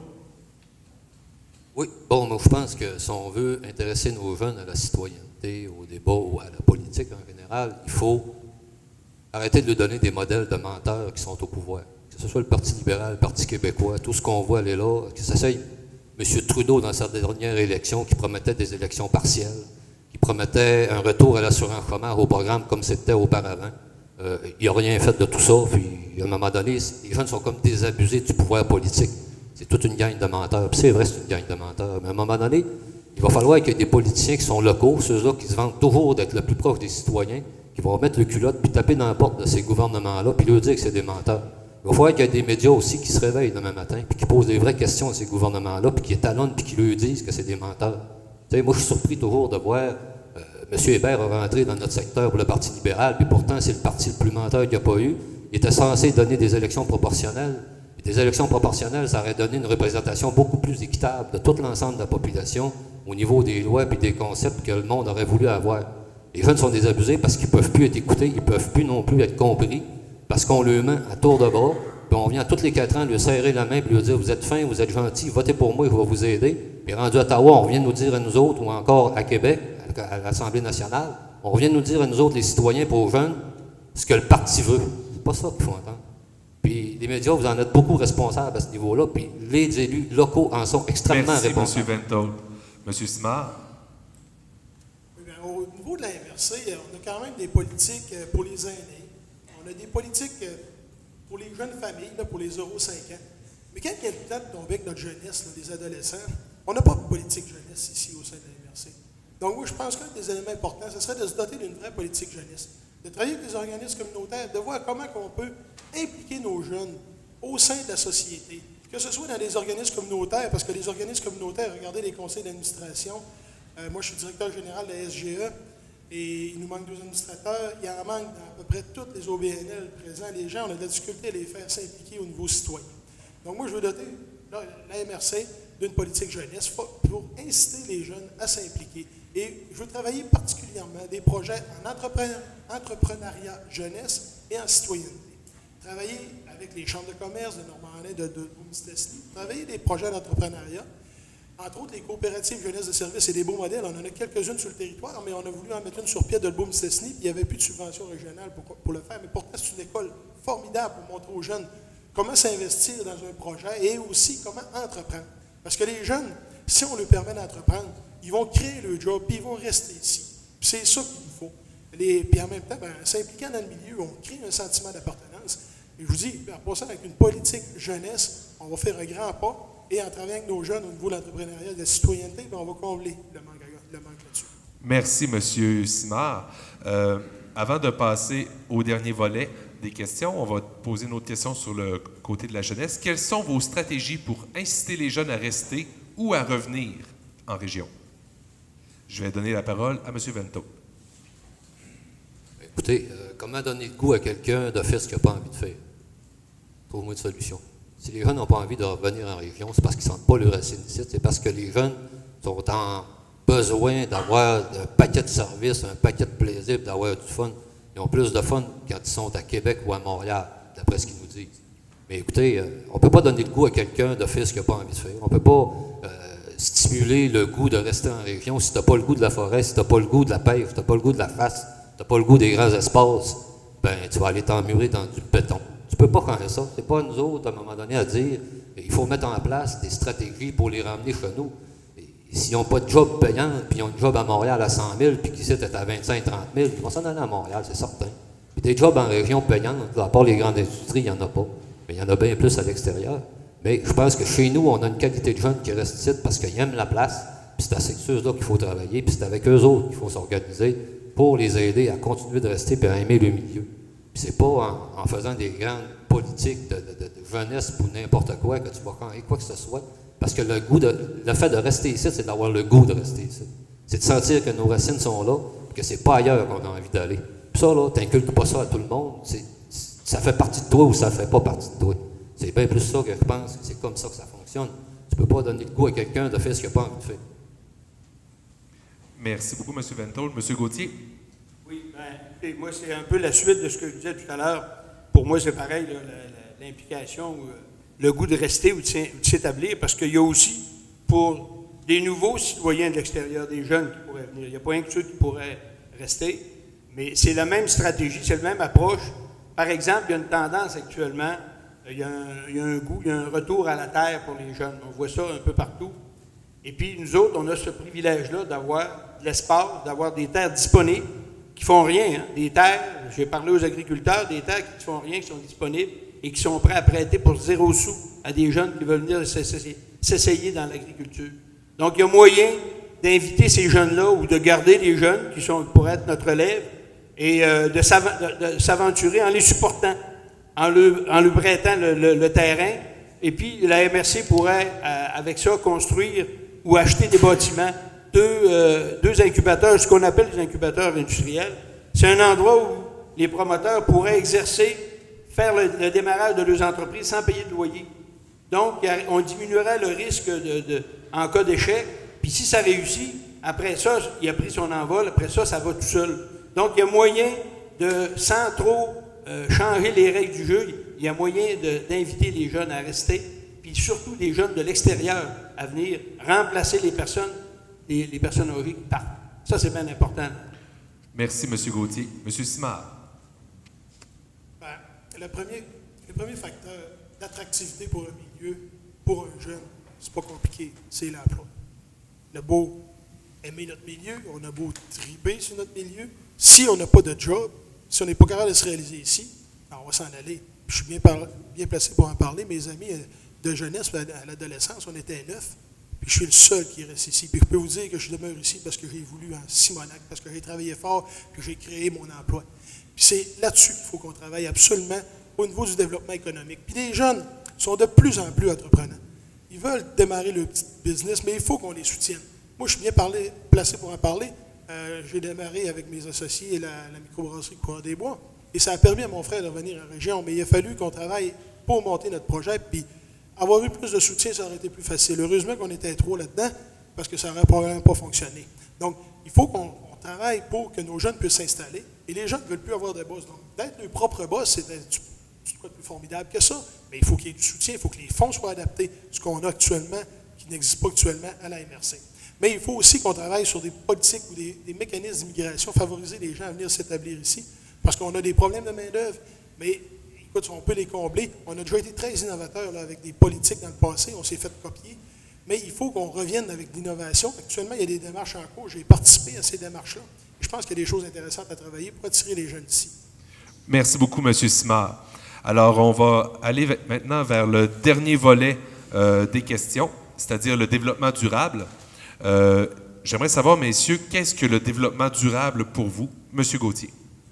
Oui, bon, moi, je pense que si on veut intéresser nos jeunes à la citoyenneté, au débat ou à la politique en général, il faut arrêter de leur donner des modèles de menteurs qui sont au pouvoir. Que ce soit le Parti libéral, le Parti québécois, tout ce qu'on voit aller là, que ça soit M. Trudeau dans sa dernière élection qui promettait des élections partielles, qui promettait un retour à l'assurance chômage au programme comme c'était auparavant. Euh, il n'a rien fait de tout ça, puis à un moment donné, les jeunes sont comme désabusés du pouvoir politique. C'est toute une gang de menteurs. Puis c'est vrai, c'est une gang de menteurs. Mais à un moment donné, il va falloir qu'il y ait des politiciens qui sont locaux, ceux-là qui se vantent toujours d'être le plus proche des citoyens, qui vont mettre le culotte puis taper dans la porte de ces gouvernements-là, puis leur dire que c'est des menteurs. Il va falloir qu'il y ait des médias aussi qui se réveillent demain matin, puis qui posent des vraies questions à ces gouvernements-là, puis qui étalonnent, puis qui leur disent que c'est des menteurs. Tu sais, moi, je suis surpris toujours de voir euh, M. Hébert rentrer dans notre secteur pour le Parti libéral, puis pourtant, c'est le parti le plus menteur qu'il n'y a pas eu. Il était censé donner des élections proportionnelles. Et des élections proportionnelles, ça aurait donné une représentation beaucoup plus équitable de tout l'ensemble de la population au niveau des lois et des concepts que le monde aurait voulu avoir. Les jeunes sont désabusés parce qu'ils ne peuvent plus être écoutés, ils ne peuvent plus non plus être compris, parce qu'on leur met à tour de bras, puis on vient tous les quatre ans lui serrer la main et lui dire « Vous êtes fins, vous êtes gentils, votez pour moi, je vais vous aider. » Puis rendu à Ottawa, on vient nous dire à nous autres, ou encore à Québec, à l'Assemblée nationale, on vient nous dire à nous autres, les citoyens, pour les jeunes, ce que le parti veut. C'est pas ça qu'il faut entendre. Puis les médias, vous en êtes beaucoup responsables à ce niveau-là, puis les élus locaux en sont extrêmement Merci, responsables. Merci, M. Ventold. M. Simard. Oui, bien, au niveau de la M R C, on a quand même des politiques pour les aînés. On a des politiques pour les jeunes familles, là, pour les zéro à cinq ans. Mais quand il y a le temps de tomber avec notre jeunesse, là, les adolescents, on n'a pas de politique jeunesse ici au sein de la M R C. Donc, moi, je pense qu'un des éléments importants, ce serait de se doter d'une vraie politique jeunesse, de travailler avec les organismes communautaires, de voir comment on peut impliquer nos jeunes au sein de la société, que ce soit dans les organismes communautaires, parce que les organismes communautaires, regardez les conseils d'administration, euh, moi, je suis directeur général de la S G E, et il nous manque deux administrateurs. Il y en manque dans à peu près toutes les O B N L présents. Les gens, on a de la difficulté à les faire s'impliquer au niveau citoyen. Donc, moi, je veux doter là, la M R C d'une politique jeunesse pour inciter les jeunes à s'impliquer. Et je veux travailler particulièrement des projets en entrepreneur, entrepreneuriat jeunesse et en citoyenneté. Travailler avec les chambres de commerce de Normandin, de, de, de Boom-Stesny, travailler des projets d'entrepreneuriat. Entre autres, les coopératives jeunesse de service et des beaux modèles. On en a quelques-unes sur le territoire, mais on a voulu en mettre une sur pied de le Boom-Stesny, puis il n'y avait plus de subvention régionale pour, pour le faire. Mais pourtant, c'est une école formidable pour montrer aux jeunes comment s'investir dans un projet et aussi comment entreprendre. Parce que les jeunes, si on leur permet d'entreprendre, ils vont créer le job, puis ils vont rester ici. Puis c'est ça qu'il nous faut. Les, puis en même temps, ben, s'impliquant dans le milieu, on crée un sentiment d'appartenance. Et je vous dis, en passant avec une politique jeunesse, on va faire un grand pas. Et en travaillant avec nos jeunes au niveau de l'entrepreneuriat et de la citoyenneté, bien, on va combler le manque, le manque là-dessus. Merci, M. Simard. Euh, avant de passer au dernier volet des questions, on va poser une autre question sur le côté de la jeunesse. Quelles sont vos stratégies pour inciter les jeunes à rester ou à revenir en région? Je vais donner la parole à M. Vento. Écoutez, euh, comment donner le goût à quelqu'un de faire ce qu'il n'a pas envie de faire? Trouve-moi une solution. Si les jeunes n'ont pas envie de revenir en région, c'est parce qu'ils ne sentent pas leur racine ici, c'est parce que les jeunes sont en besoin d'avoir un paquet de services, un paquet de plaisir, d'avoir du fun. Ils ont plus de fun quand ils sont à Québec ou à Montréal, d'après ce qu'ils nous disent. Mais écoutez, euh, on ne peut pas donner le goût à quelqu'un de faire ce qu'il n'a pas envie de faire. On ne peut pas euh, stimuler le goût de rester en région si tu n'as pas le goût de la forêt, si tu n'as pas le goût de la pêche, si tu n'as pas le goût de la face, si tu n'as pas le goût des grands espaces, ben tu vas aller t'emmurer dans du béton. Tu ne peux pas faire ça. Ce n'est pas nous autres, à un moment donné, à dire il faut mettre en place des stratégies pour les ramener chez nous. S'ils n'ont pas de job payant, puis ils ont un job à Montréal à cent mille, puis qu'ici, c'est à vingt-cinq à trente mille, ils vont s'en aller à Montréal, c'est certain. Puis des jobs en région payantes, à part les grandes industries, il n'y en a pas. Mais il y en a bien plus à l'extérieur. Mais je pense que chez nous, on a une qualité de jeunes qui reste ici parce qu'ils aiment la place, puis c'est à ceux-là qu'il faut travailler, puis c'est avec eux autres qu'il faut s'organiser pour les aider à continuer de rester et à aimer le milieu. Puis c'est pas en, en faisant des grandes politiques de, de, de, de jeunesse pour n'importe quoi que tu vas gagner quoi que ce soit. Parce que le goût de, le fait de rester ici, c'est d'avoir le goût de rester ici. C'est de sentir que nos racines sont là, que c'est pas ailleurs qu'on a envie d'aller. Puis ça, là, t'inculques pas ça à tout le monde. C'est, ça fait partie de toi ou ça fait pas partie de toi. C'est bien plus ça que je pense. C'est comme ça que ça fonctionne. Tu peux pas donner le goût à quelqu'un de faire ce qu'il n'a pas envie de faire. Merci beaucoup, M. Vento. M. Gauthier. Oui, bien, moi, c'est un peu la suite de ce que je disais tout à l'heure. Pour moi, c'est pareil, là, la, la, l'implication, euh, le goût de rester ou de s'établir, parce qu'il y a aussi, pour des nouveaux citoyens de l'extérieur, des jeunes qui pourraient venir, il n'y a pas rien que ceux qui pourraient rester, mais c'est la même stratégie, c'est la même approche. Par exemple, il y a une tendance actuellement, il y a un, il y a un goût, il y a un retour à la terre pour les jeunes. On voit ça un peu partout. Et puis, nous autres, on a ce privilège-là d'avoir de l'espace, d'avoir des terres disponibles qui font rien. Hein? Des terres, j'ai parlé aux agriculteurs, des terres qui ne font rien, qui sont disponibles et qui sont prêts à prêter pour zéro sou à des jeunes qui veulent venir s'essayer dans l'agriculture. Donc, il y a moyen d'inviter ces jeunes-là ou de garder les jeunes qui sont, pourraient être notre relève et euh, de s'aventurer en les supportant, en leur, en leur prêtant le, le, le terrain. Et puis, la M R C pourrait, euh, avec ça, construire ou acheter des bâtiments, deux, euh, deux incubateurs, ce qu'on appelle des incubateurs industriels. C'est un endroit où les promoteurs pourraient exercer, faire le, le démarrage de leurs entreprises sans payer de loyer. Donc, on diminuerait le risque de, de, en cas d'échec. Puis si ça réussit, après ça, il a pris son envol, après ça, ça va tout seul. Donc, il y a moyen de, sans trop euh, changer les règles du jeu, il y a moyen d'inviter les jeunes à rester, puis surtout les jeunes de l'extérieur à venir remplacer les personnes, les, les personnes âgées qui partent. Ça, c'est bien important. Merci, M. Gauthier. M. Simard. Ben, le, premier, le premier facteur d'attractivité pour un milieu, pour un jeune, c'est pas compliqué, c'est l'emploi. On a beau aimer notre milieu, on a beau triper sur notre milieu, si on n'a pas de job, si on n'est pas capable de se réaliser ici, ben on va s'en aller. Je suis bien, par, bien placé pour en parler. Mes amis, de jeunesse à l'adolescence, on était neuf. Puis je suis le seul qui reste ici. Puis je peux vous dire que je demeure ici parce que j'ai voulu en Simonac, parce que j'ai travaillé fort, que j'ai créé mon emploi. Puis c'est là-dessus qu'il faut qu'on travaille absolument au niveau du développement économique. Puis les jeunes sont de plus en plus entreprenants. Ils veulent démarrer leur petit business, mais il faut qu'on les soutienne. Moi, je suis bien parlé, placé pour en parler. Euh, j'ai démarré avec mes associés la, la microbrasserie Coureur des Bois. Et ça a permis à mon frère de revenir en région. Mais il a fallu qu'on travaille pour monter notre projet. Puis avoir eu plus de soutien, ça aurait été plus facile. Heureusement qu'on était trop là-dedans, parce que ça n'aurait probablement pas fonctionné. Donc, il faut qu'on on travaille pour que nos jeunes puissent s'installer. Et les jeunes ne veulent plus avoir de boss. Donc, d'être leur propre boss, c'est quoi de plus formidable que ça? Mais il faut qu'il y ait du soutien, il faut que les fonds soient adaptés, ce qu'on a actuellement, qui n'existe pas actuellement à la M R C. Mais il faut aussi qu'on travaille sur des politiques ou des, des mécanismes d'immigration, favoriser les gens à venir s'établir ici, parce qu'on a des problèmes de main-d'œuvre, mais écoute, on peut les combler. On a déjà été très innovateurs là, avec des politiques dans le passé, on s'est fait copier, mais il faut qu'on revienne avec l'innovation. Actuellement, il y a des démarches en cours, j'ai participé à ces démarches-là. Je pense qu'il y a des choses intéressantes à travailler pour attirer les jeunes ici. Merci beaucoup, M. Simard. Alors, on va aller maintenant vers le dernier volet euh, des questions, c'est-à-dire le développement durable. Euh, J'aimerais savoir, messieurs, qu'est-ce que le développement durable pour vous? M. Gauthier.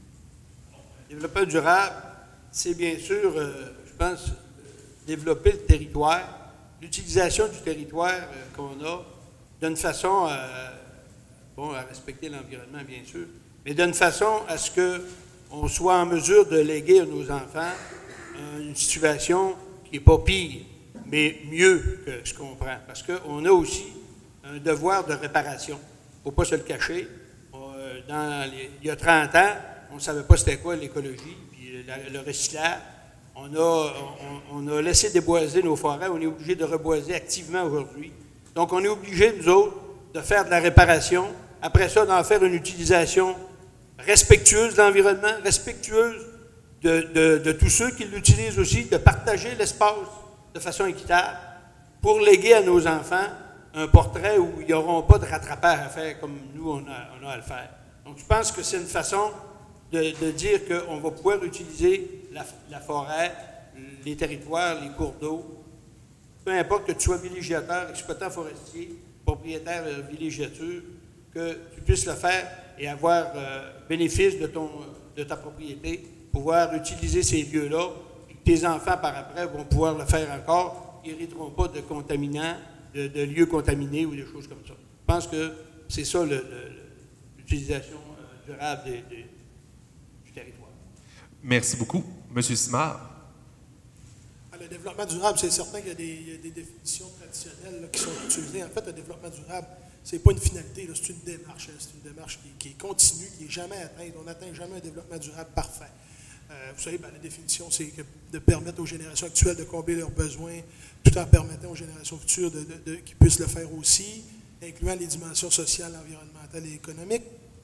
Le développement durable, c'est bien sûr, euh, je pense, euh, développer le territoire, l'utilisation du territoire euh, qu'on a d'une façon, euh, bon, à respecter l'environnement, bien sûr, mais d'une façon à ce qu'on soit en mesure de léguer à nos enfants une situation qui n'est pas pire, mais mieux que ce qu'on prend. Parce qu'on a aussi un devoir de réparation. Il ne faut pas se le cacher. Dans les, il y a trente ans, on ne savait pas c'était quoi l'écologie, puis le, le recyclage. On a, on, on a laissé déboiser nos forêts. On est obligé de reboiser activement aujourd'hui. Donc, on est obligé, nous autres, de faire de la réparation. Après ça, d'en faire une utilisation respectueuse de l'environnement, respectueuse De, de, de tous ceux qui l'utilisent aussi, de partager l'espace de façon équitable pour léguer à nos enfants un portrait où ils n'auront pas de rattrapage à faire comme nous, on a, on a à le faire. Donc, je pense que c'est une façon de, de dire qu'on va pouvoir utiliser la, la forêt, les territoires, les cours d'eau, peu importe que tu sois villégiateur, exploitant forestier, propriétaire de villégiature, que tu puisses le faire et avoir euh, bénéfice de, ton, de ta propriété, pouvoir utiliser ces lieux-là, puis que tes enfants, par après, vont pouvoir le faire encore. Ils n'hériteront pas de contaminants, de, de lieux contaminés ou des choses comme ça. Je pense que c'est ça l'utilisation durable des, des, du territoire. Merci beaucoup. M. Simard. Le développement durable, c'est certain qu'il y a des, il y a des définitions traditionnelles là, qui sont utilisées. En fait, le développement durable, ce n'est pas une finalité, c'est une démarche. C'est une démarche qui, qui est continue, qui n'est jamais atteinte. On n'atteint jamais un développement durable parfait. Euh, vous savez, ben, la définition, c'est de permettre aux générations actuelles de combler leurs besoins, tout en permettant aux générations futures de, de, de, qu'ils puissent le faire aussi, incluant les dimensions sociales, environnementales et économiques.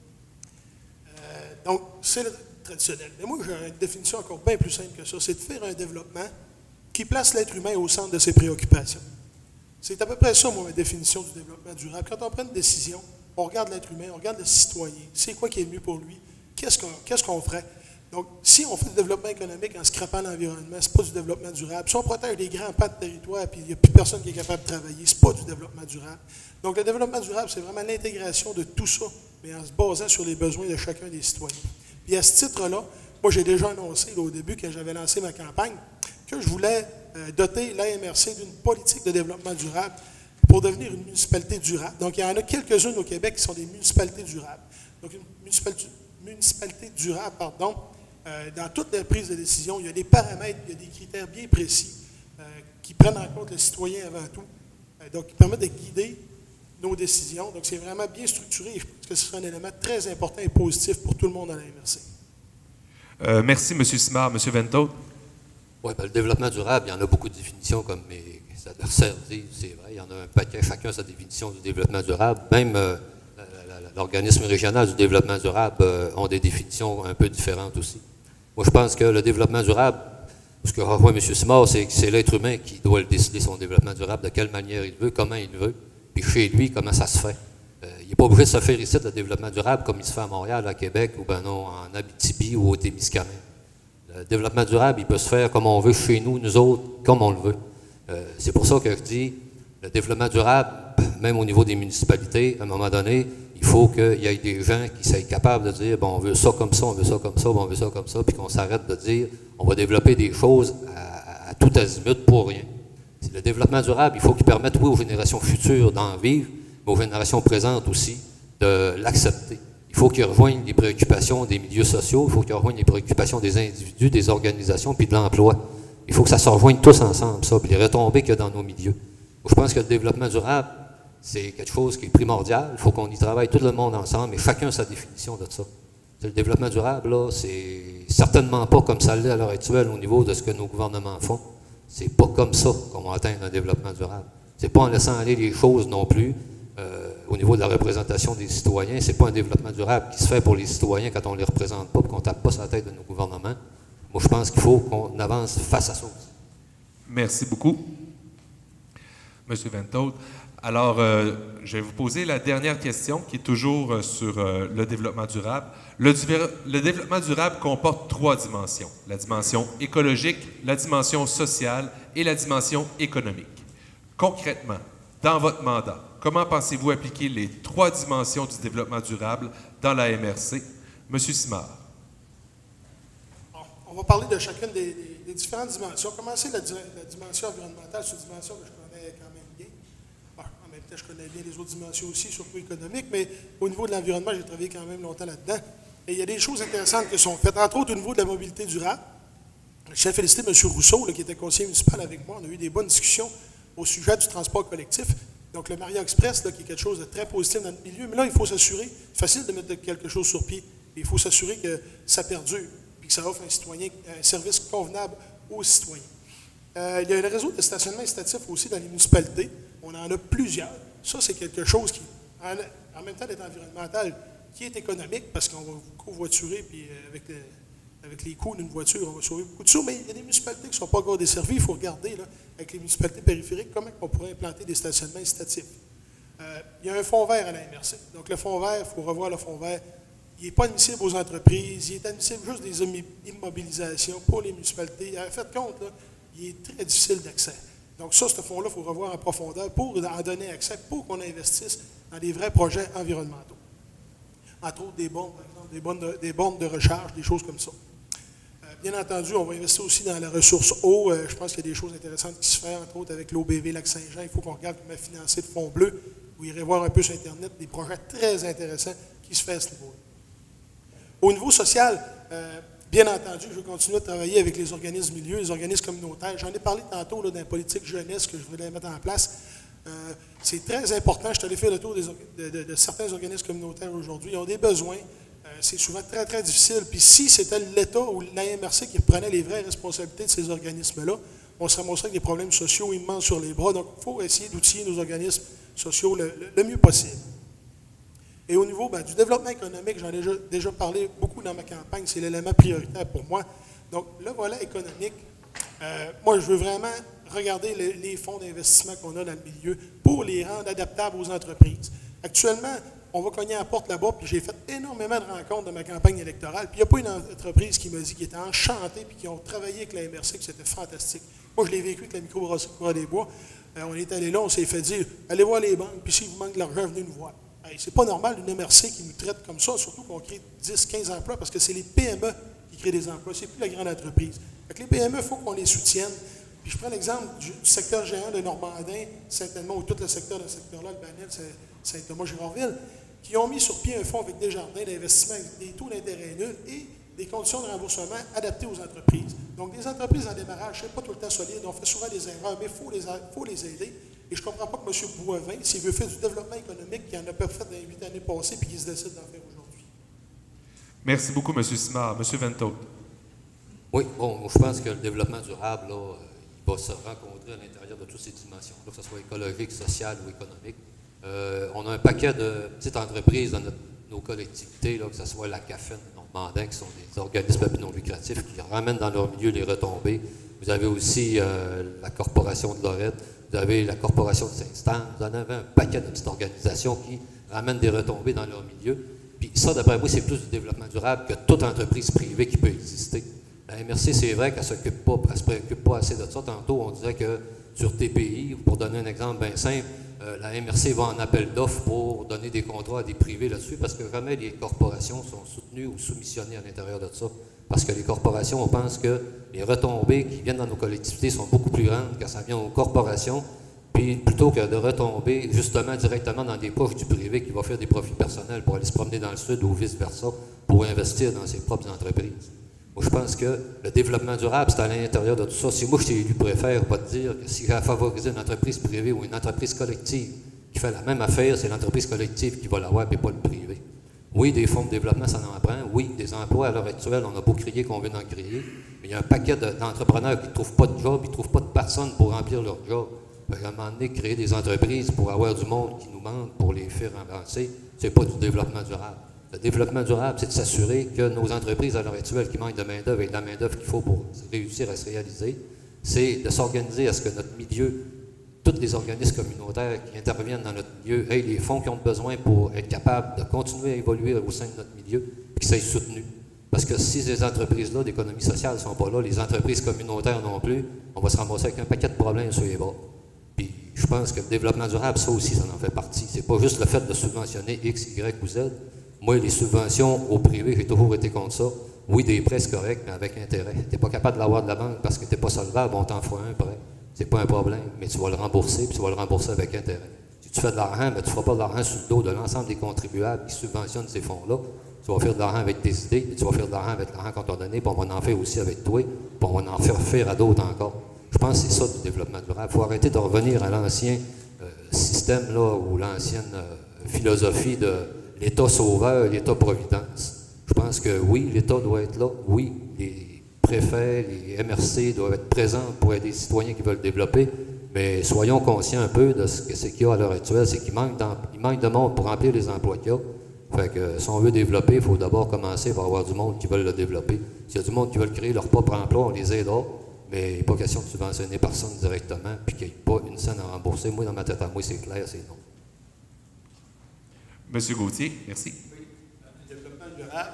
Euh, donc, c'est le traditionnel. Mais moi, j'ai une définition encore bien plus simple que ça. C'est de faire un développement qui place l'être humain au centre de ses préoccupations. C'est à peu près ça, moi, ma définition du développement durable. Quand on prend une décision, on regarde l'être humain, on regarde le citoyen. C'est quoi qui est le mieux pour lui? Qu'est-ce qu'on qu'est-ce qu'on ferait? Donc, si on fait du développement économique en scrapant l'environnement, ce n'est pas du développement durable. Si on protège les grands pans de territoire et il n'y a plus personne qui est capable de travailler, ce n'est pas du développement durable. Donc, le développement durable, c'est vraiment l'intégration de tout ça, mais en se basant sur les besoins de chacun des citoyens. Puis à ce titre-là, moi, j'ai déjà annoncé là, au début, quand j'avais lancé ma campagne, que je voulais euh, doter l'A M R C d'une politique de développement durable pour devenir une municipalité durable. Donc, il y en a quelques-unes au Québec qui sont des municipalités durables. Donc, une municipalité, municipalité durable, pardon, euh, dans toutes les prises de décision, il y a des paramètres, il y a des critères bien précis euh, qui prennent en compte le citoyen avant tout, euh, donc qui permettent de guider nos décisions. Donc, c'est vraiment bien structuré et je pense que ce sera un élément très important et positif pour tout le monde à l'A M R C. Euh, merci, M. Simard. M. Ventaud. Oui, ben, le développement durable, il y en a beaucoup de définitions, comme mes adversaires disent, c'est vrai. Il y en a un paquet, chacun a sa définition du développement durable. Même euh, l'organisme régional du développement durable euh, ont des définitions un peu différentes aussi. Moi, je pense que le développement durable, ce que renvoie M. Simard, c'est que c'est l'être humain qui doit le décider, son développement durable, de quelle manière il veut, comment il veut, puis chez lui, comment ça se fait. Euh, il n'est pas obligé de se faire ici, le développement durable, comme il se fait à Montréal, à Québec, ou ben non, en Abitibi ou au Témiscamingue. Le développement durable, il peut se faire comme on veut chez nous, nous autres, comme on le veut. Euh, c'est pour ça que je dis, le développement durable, même au niveau des municipalités, à un moment donné, il faut qu'il y ait des gens qui soient capables de dire, bon, on veut ça comme ça, on veut ça comme ça, bon, on veut ça comme ça, puis qu'on s'arrête de dire, on va développer des choses à, à tout azimut pour rien. Le développement durable, il faut qu'il permette, oui, aux générations futures d'en vivre, mais aux générations présentes aussi, de l'accepter. Il faut qu'il rejoigne les préoccupations des milieux sociaux, il faut qu'il rejoigne les préoccupations des individus, des organisations, puis de l'emploi. Il faut que ça se rejoigne tous ensemble, ça, puis les retombées qu'il y a dans nos milieux. Je pense que le développement durable, c'est quelque chose qui est primordial. Il faut qu'on y travaille tout le monde ensemble, et chacun sa définition de ça. Le développement durable, là, c'est certainement pas comme ça l'est à l'heure actuelle au niveau de ce que nos gouvernements font. C'est pas comme ça qu'on va atteindre un développement durable. C'est pas en laissant aller les choses non plus. Euh, au niveau de la représentation des citoyens, c'est pas un développement durable qui se fait pour les citoyens quand on les représente pas et qu'on tape pas sur la tête de nos gouvernements. Moi, je pense qu'il faut qu'on avance face à ça aussi. Merci beaucoup. Monsieur Venthote. Alors, euh, je vais vous poser la dernière question qui est toujours euh, sur euh, le développement durable. Le, le développement durable comporte trois dimensions. La dimension écologique, la dimension sociale et la dimension économique. Concrètement, dans votre mandat, comment pensez-vous appliquer les trois dimensions du développement durable dans la M R C? Monsieur Simard. Bon, on va parler de chacune des, des, des différentes dimensions. Commencer la, la dimension environnementale, c'est une dimension que je connais quand même bien. Bon, en même temps, je connais bien les autres dimensions aussi, surtout économiques, mais au niveau de l'environnement, j'ai travaillé quand même longtemps là-dedans. Et il y a des choses intéressantes qui sont faites, entre autres au niveau de la mobilité durable. Je tiens à féliciter M. Rousseau, là, qui était conseiller municipal avec moi. On a eu des bonnes discussions au sujet du transport collectif. Donc, le Maria Express, là, qui est quelque chose de très positif dans notre milieu. Mais là, il faut s'assurer, c'est facile de mettre quelque chose sur pied, mais il faut s'assurer que ça perdure et que ça offre un, citoyen, un service convenable aux citoyens. Euh, il y a le réseau de stationnement incitatif aussi dans les municipalités. On en a plusieurs. Ça, c'est quelque chose qui, en, en même temps d'être environnemental, qui est économique, parce qu'on va covoiturer, puis avec, le, avec les coûts d'une voiture, on va sauver beaucoup de sous, mais il y a des municipalités qui ne sont pas encore desservies. Il faut regarder, là, avec les municipalités périphériques, comment on pourrait implanter des stationnements incitatifs. Euh, il y a un fonds vert à la M R C. Donc, le fonds vert, il faut revoir le fonds vert. Il n'est pas admissible aux entreprises, il est admissible juste des immobilisations pour les municipalités. En fait, compte, là, il est très difficile d'accès. Donc, ça, ce fonds-là, il faut revoir en profondeur pour en donner accès, pour qu'on investisse dans des vrais projets environnementaux. Entre autres, des bornes, par exemple, des bornes de, des bornes de recharge, des choses comme ça. Euh, bien entendu, on va investir aussi dans la ressource eau. Euh, je pense qu'il y a des choses intéressantes qui se font, entre autres avec l'O B V Lac-Saint-Jean. Il faut qu'on regarde comment financer le Fonds bleu. Vous irez voir un peu sur Internet des projets très intéressants qui se font à ce niveau-là. Au niveau social, euh, bien entendu, je vais continuer de travailler avec les organismes milieux, les organismes communautaires. J'en ai parlé tantôt là, dans la politique jeunesse que je voulais mettre en place. Euh, c'est très important. Je suis allé faire le tour des, de, de, de certains organismes communautaires aujourd'hui. Ils ont des besoins. Euh, c'est souvent très, très difficile. Puis si c'était l'État ou l'A M R C qui prenait les vraies responsabilités de ces organismes-là, on se ramasserait avec des problèmes sociaux immenses sur les bras. Donc, il faut essayer d'outiller nos organismes sociaux le, le, le mieux possible. Et au niveau ben, du développement économique, j'en ai déjà, déjà parlé beaucoup dans ma campagne. C'est l'élément prioritaire pour moi. Donc, le volet économique, euh, moi, je veux vraiment regarder les, les fonds d'investissement qu'on a dans le milieu pour les rendre adaptables aux entreprises. Actuellement, on va cogner à la porte là-bas, puis j'ai fait énormément de rencontres dans ma campagne électorale, puis il n'y a pas une entreprise qui m'a dit qu'ils étaient enchantée, puis qui ont travaillé avec la M R C, que c'était fantastique. Moi, je l'ai vécu avec la microbrasserie Courant des Bois. Euh, on est allé là, on s'est fait dire, allez voir les banques, puis s'il vous manque de l'argent, venez nous voir. Hey, c'est pas normal une M R C qui nous traite comme ça, surtout qu'on crée dix, quinze emplois, parce que c'est les P M E qui créent des emplois, c'est plus la grande entreprise. Fait que les P M E, il faut qu'on les soutienne. Puis je prends l'exemple du, du secteur géant de Normandin, Saint-Edmond, ou tout le secteur de ce secteur-là, le Banel, Saint-Thomas-Girardville, qui ont mis sur pied un fonds avec Desjardins d'investissement avec des taux d'intérêt nuls et des conditions de remboursement adaptées aux entreprises. Donc, des entreprises en démarrage, ce n'est pas tout le temps solide, on fait souvent des erreurs, mais il faut les, faut les aider. Et je ne comprends pas que M. Boivin, s'il veut faire du développement économique, qu'il en a pas fait dans les huit années passées, puis qu'il se décide d'en faire aujourd'hui. Merci beaucoup, M. Simard. M. Venthote. Oui, bon, je pense que le développement durable, là, il va se rencontrer à l'intérieur de toutes ces dimensions, que ce soit écologique, social ou économique. Euh, on a un paquet de petites entreprises dans notre, nos collectivités, là, que ce soit la CAFEN, Normandin, qui sont des organismes non lucratifs qui ramènent dans leur milieu les retombées. Vous avez aussi euh, la Corporation de Lorette, vous avez la Corporation de Saint-Stan, vous en avez un paquet de petites organisations qui ramènent des retombées dans leur milieu. Puis ça, d'après moi, c'est plus du développement durable que toute entreprise privée qui peut exister. La M R C, c'est vrai qu'elle s'occupe pas, elle se préoccupe pas assez de ça. Tantôt, on disait que sur T P I, pour donner un exemple bien simple, euh, la M R C va en appel d'offres pour donner des contrats à des privés là-dessus, parce que jamais les corporations sont soutenues ou soumissionnées à l'intérieur de ça. Parce que les corporations, on pense que les retombées qui viennent dans nos collectivités sont beaucoup plus grandes quand ça vient aux corporations, puis plutôt que de retomber justement directement dans des poches du privé qui va faire des profits personnels pour aller se promener dans le sud ou vice-versa, pour investir dans ses propres entreprises. Moi, je pense que le développement durable, c'est à l'intérieur de tout ça. Si moi, je t'ai élu préfère, pas te dire que si j'ai à favoriser une entreprise privée ou une entreprise collective qui fait la même affaire, c'est l'entreprise collective qui va l'avoir et pas le privé. Oui, des fonds de développement, ça en prend. Oui, des emplois, à l'heure actuelle, on a beau crier qu'on veut en créer, mais il y a un paquet d'entrepreneurs qui ne trouvent pas de job, ils ne trouvent pas de personnes pour remplir leur job. À un moment donné, créer des entreprises pour avoir du monde qui nous manque, pour les faire avancer, ce n'est pas du développement durable. Le développement durable, c'est de s'assurer que nos entreprises, à l'heure actuelle, qui manquent de main-d'œuvre et de la main-d'œuvre qu'il faut pour réussir à se réaliser, c'est de s'organiser à ce que notre milieu, tous les organismes communautaires qui interviennent dans notre milieu, aient les fonds qu'ils ont besoin pour être capables de continuer à évoluer au sein de notre milieu et qu'ils soient soutenus. Parce que si ces entreprises-là d'économie sociale ne sont pas là, les entreprises communautaires non plus, on va se ramasser avec un paquet de problèmes sur les bords. Puis je pense que le développement durable, ça aussi, ça en fait partie. C'est pas juste le fait de subventionner X, Y ou Z. Moi, les subventions au privé, j'ai toujours été contre ça. Oui, des prêts, c'est correct, mais avec intérêt. Tu n'es pas capable de l'avoir de la banque parce que tu n'es pas solvable, on t'en fera un prêt. C'est pas un problème, mais tu vas le rembourser, puis tu vas le rembourser avec intérêt. Si tu fais de l'argent, mais tu ne feras pas de l'argent sur le dos de l'ensemble des contribuables qui subventionnent ces fonds-là. Tu vas faire de l'argent avec tes idées, puis tu vas faire de l'argent avec l'argent qu'on t'a donné, puis on va en faire aussi avec toi, puis on va en faire faire à d'autres encore. Je pense que c'est ça du développement durable. Il faut arrêter de revenir à l'ancien euh, système, là, ou l'ancienne euh, philosophie de l'État sauveur, l'État providence. Je pense que oui, l'État doit être là. Oui, les préfets, les M R C doivent être présents pour aider les citoyens qui veulent développer. Mais soyons conscients un peu de ce que c'est qu'il y a à l'heure actuelle. C'est qu'il manque, il manque de monde pour remplir les emplois qu'il y a. Fait que si on veut développer, il faut d'abord commencer par avoir du monde qui veut le développer. S'il y a du monde qui veut créer leur propre emploi, on les aidera. Mais il n'est pas question de subventionner personne directement puis qu'il n'y ait pas une scène à rembourser. Moi, dans ma tête à moi, c'est clair, c'est non. Monsieur Gauthier, merci. Oui, le développement durable,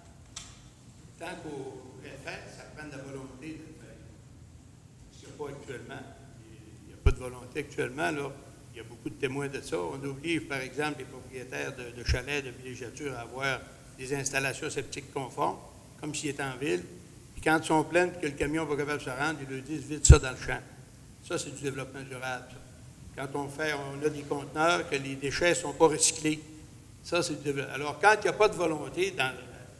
tant qu'au préfet, ça prend de la volonté de le faire. Ce qu'il n'y a pas actuellement. Il n'y a pas de volonté actuellement, là. Il y a beaucoup de témoins de ça. On oblige, par exemple, les propriétaires de, de chalets, de villégiatures à avoir des installations septiques conformes, comme s'ils étaient en ville. Puis quand ils sont pleins et que le camion n'est pas capable de se rendre, ils leur disent vite ça dans le champ. Ça, c'est du développement durable, ça. Quand on fait, on a des conteneurs, que les déchets ne sont pas recyclés. Ça, c'est du développement. Alors, quand il n'y a pas de volonté, dans,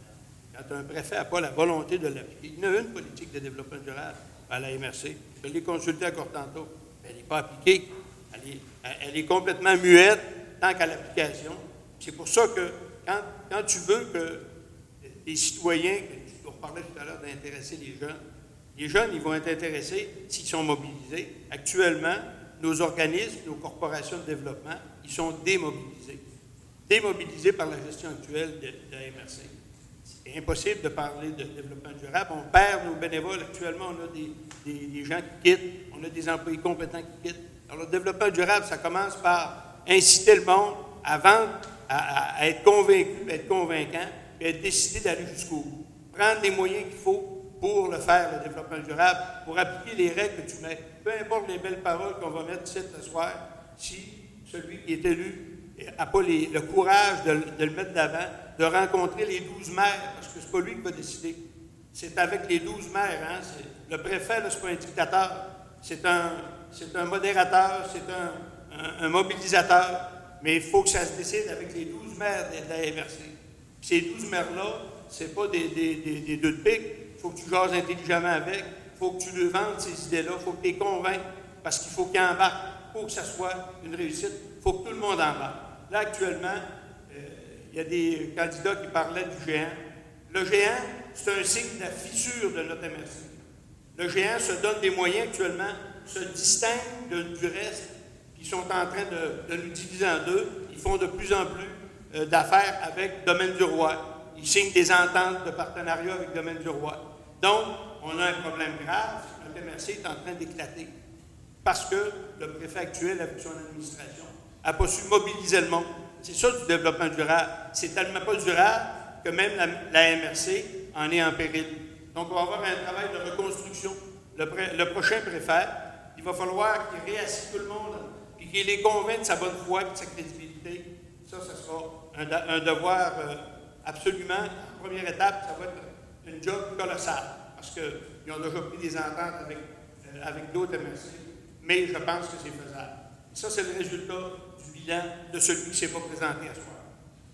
quand un préfet n'a pas la volonté de l'appliquer, il y en a une politique de développement durable à la M R C. Je l'ai consultée à Cortanto. Elle n'est pas appliquée. Elle est, elle est complètement muette tant qu'à l'application. C'est pour ça que quand, quand tu veux que les citoyens, on parlait tout à l'heure d'intéresser les jeunes, les jeunes, ils vont être intéressés s'ils sont mobilisés. Actuellement, nos organismes, nos corporations de développement, ils sont démobilisés. Démobilisés par la gestion actuelle de, de la M R C. C'est impossible de parler de développement durable. On perd nos bénévoles. Actuellement, on a des, des, des gens qui quittent. On a des employés compétents qui quittent. Alors, le développement durable, ça commence par inciter le monde à vendre, à, à être convaincu, à être convaincant, et être décidé d'aller jusqu'au bout. Prendre les moyens qu'il faut pour le faire, le développement durable, pour appliquer les règles que tu mets. Peu importe les belles paroles qu'on va mettre ici ce soir, si celui qui est élu n'a pas les, le courage de, de le mettre d'avant, de rencontrer les douze maires, parce que c'est pas lui qui va décider. C'est avec les douze maires. Hein? Le préfet, ce n'est pas un dictateur. C'est un, c'est un modérateur, c'est un, un, un mobilisateur. Mais il faut que ça se décide avec les douze maires de la M R C. Puis ces douze maires-là, ce n'est pas des, des, des, des deux de pique. Il faut que tu jases intelligemment avec. Il faut que tu lui vendes ces idées-là. Il faut que tu les convainques. Parce qu'il faut qu'ils embarquent. Pour que ça soit une réussite, il faut que tout le monde embarque. Là, actuellement, euh, il y a des candidats qui parlaient du géant. Le géant, c'est un signe de la fissure de notre M R C. Le géant se donne des moyens actuellement, se distingue de, du reste, puis ils sont en train de, de nous diviser en deux. Ils font de plus en plus euh, d'affaires avec Domaine du Roi. Ils signent des ententes de partenariat avec Domaine du Roi. Donc, on a un problème grave. Notre M R C est en train d'éclater parce que le préfet actuel, avec son administration, n'a pas su mobiliser le monde. C'est ça du développement durable. C'est tellement pas durable que même la, la M R C en est en péril. Donc, on va avoir un travail de reconstruction. Le, pré, le prochain préfet, il va falloir qu'il réassied tout le monde et qu'il les convainque de sa bonne foi et de sa crédibilité. Ça, ce sera un, un devoir euh, absolument. En première étape, ça va être une job colossale parce qu'ils ont déjà pris des ententes avec, euh, avec d'autres M R C, mais je pense que c'est faisable. Et ça, c'est le résultat du bilan de celui qui ne s'est pas présenté à ce soir.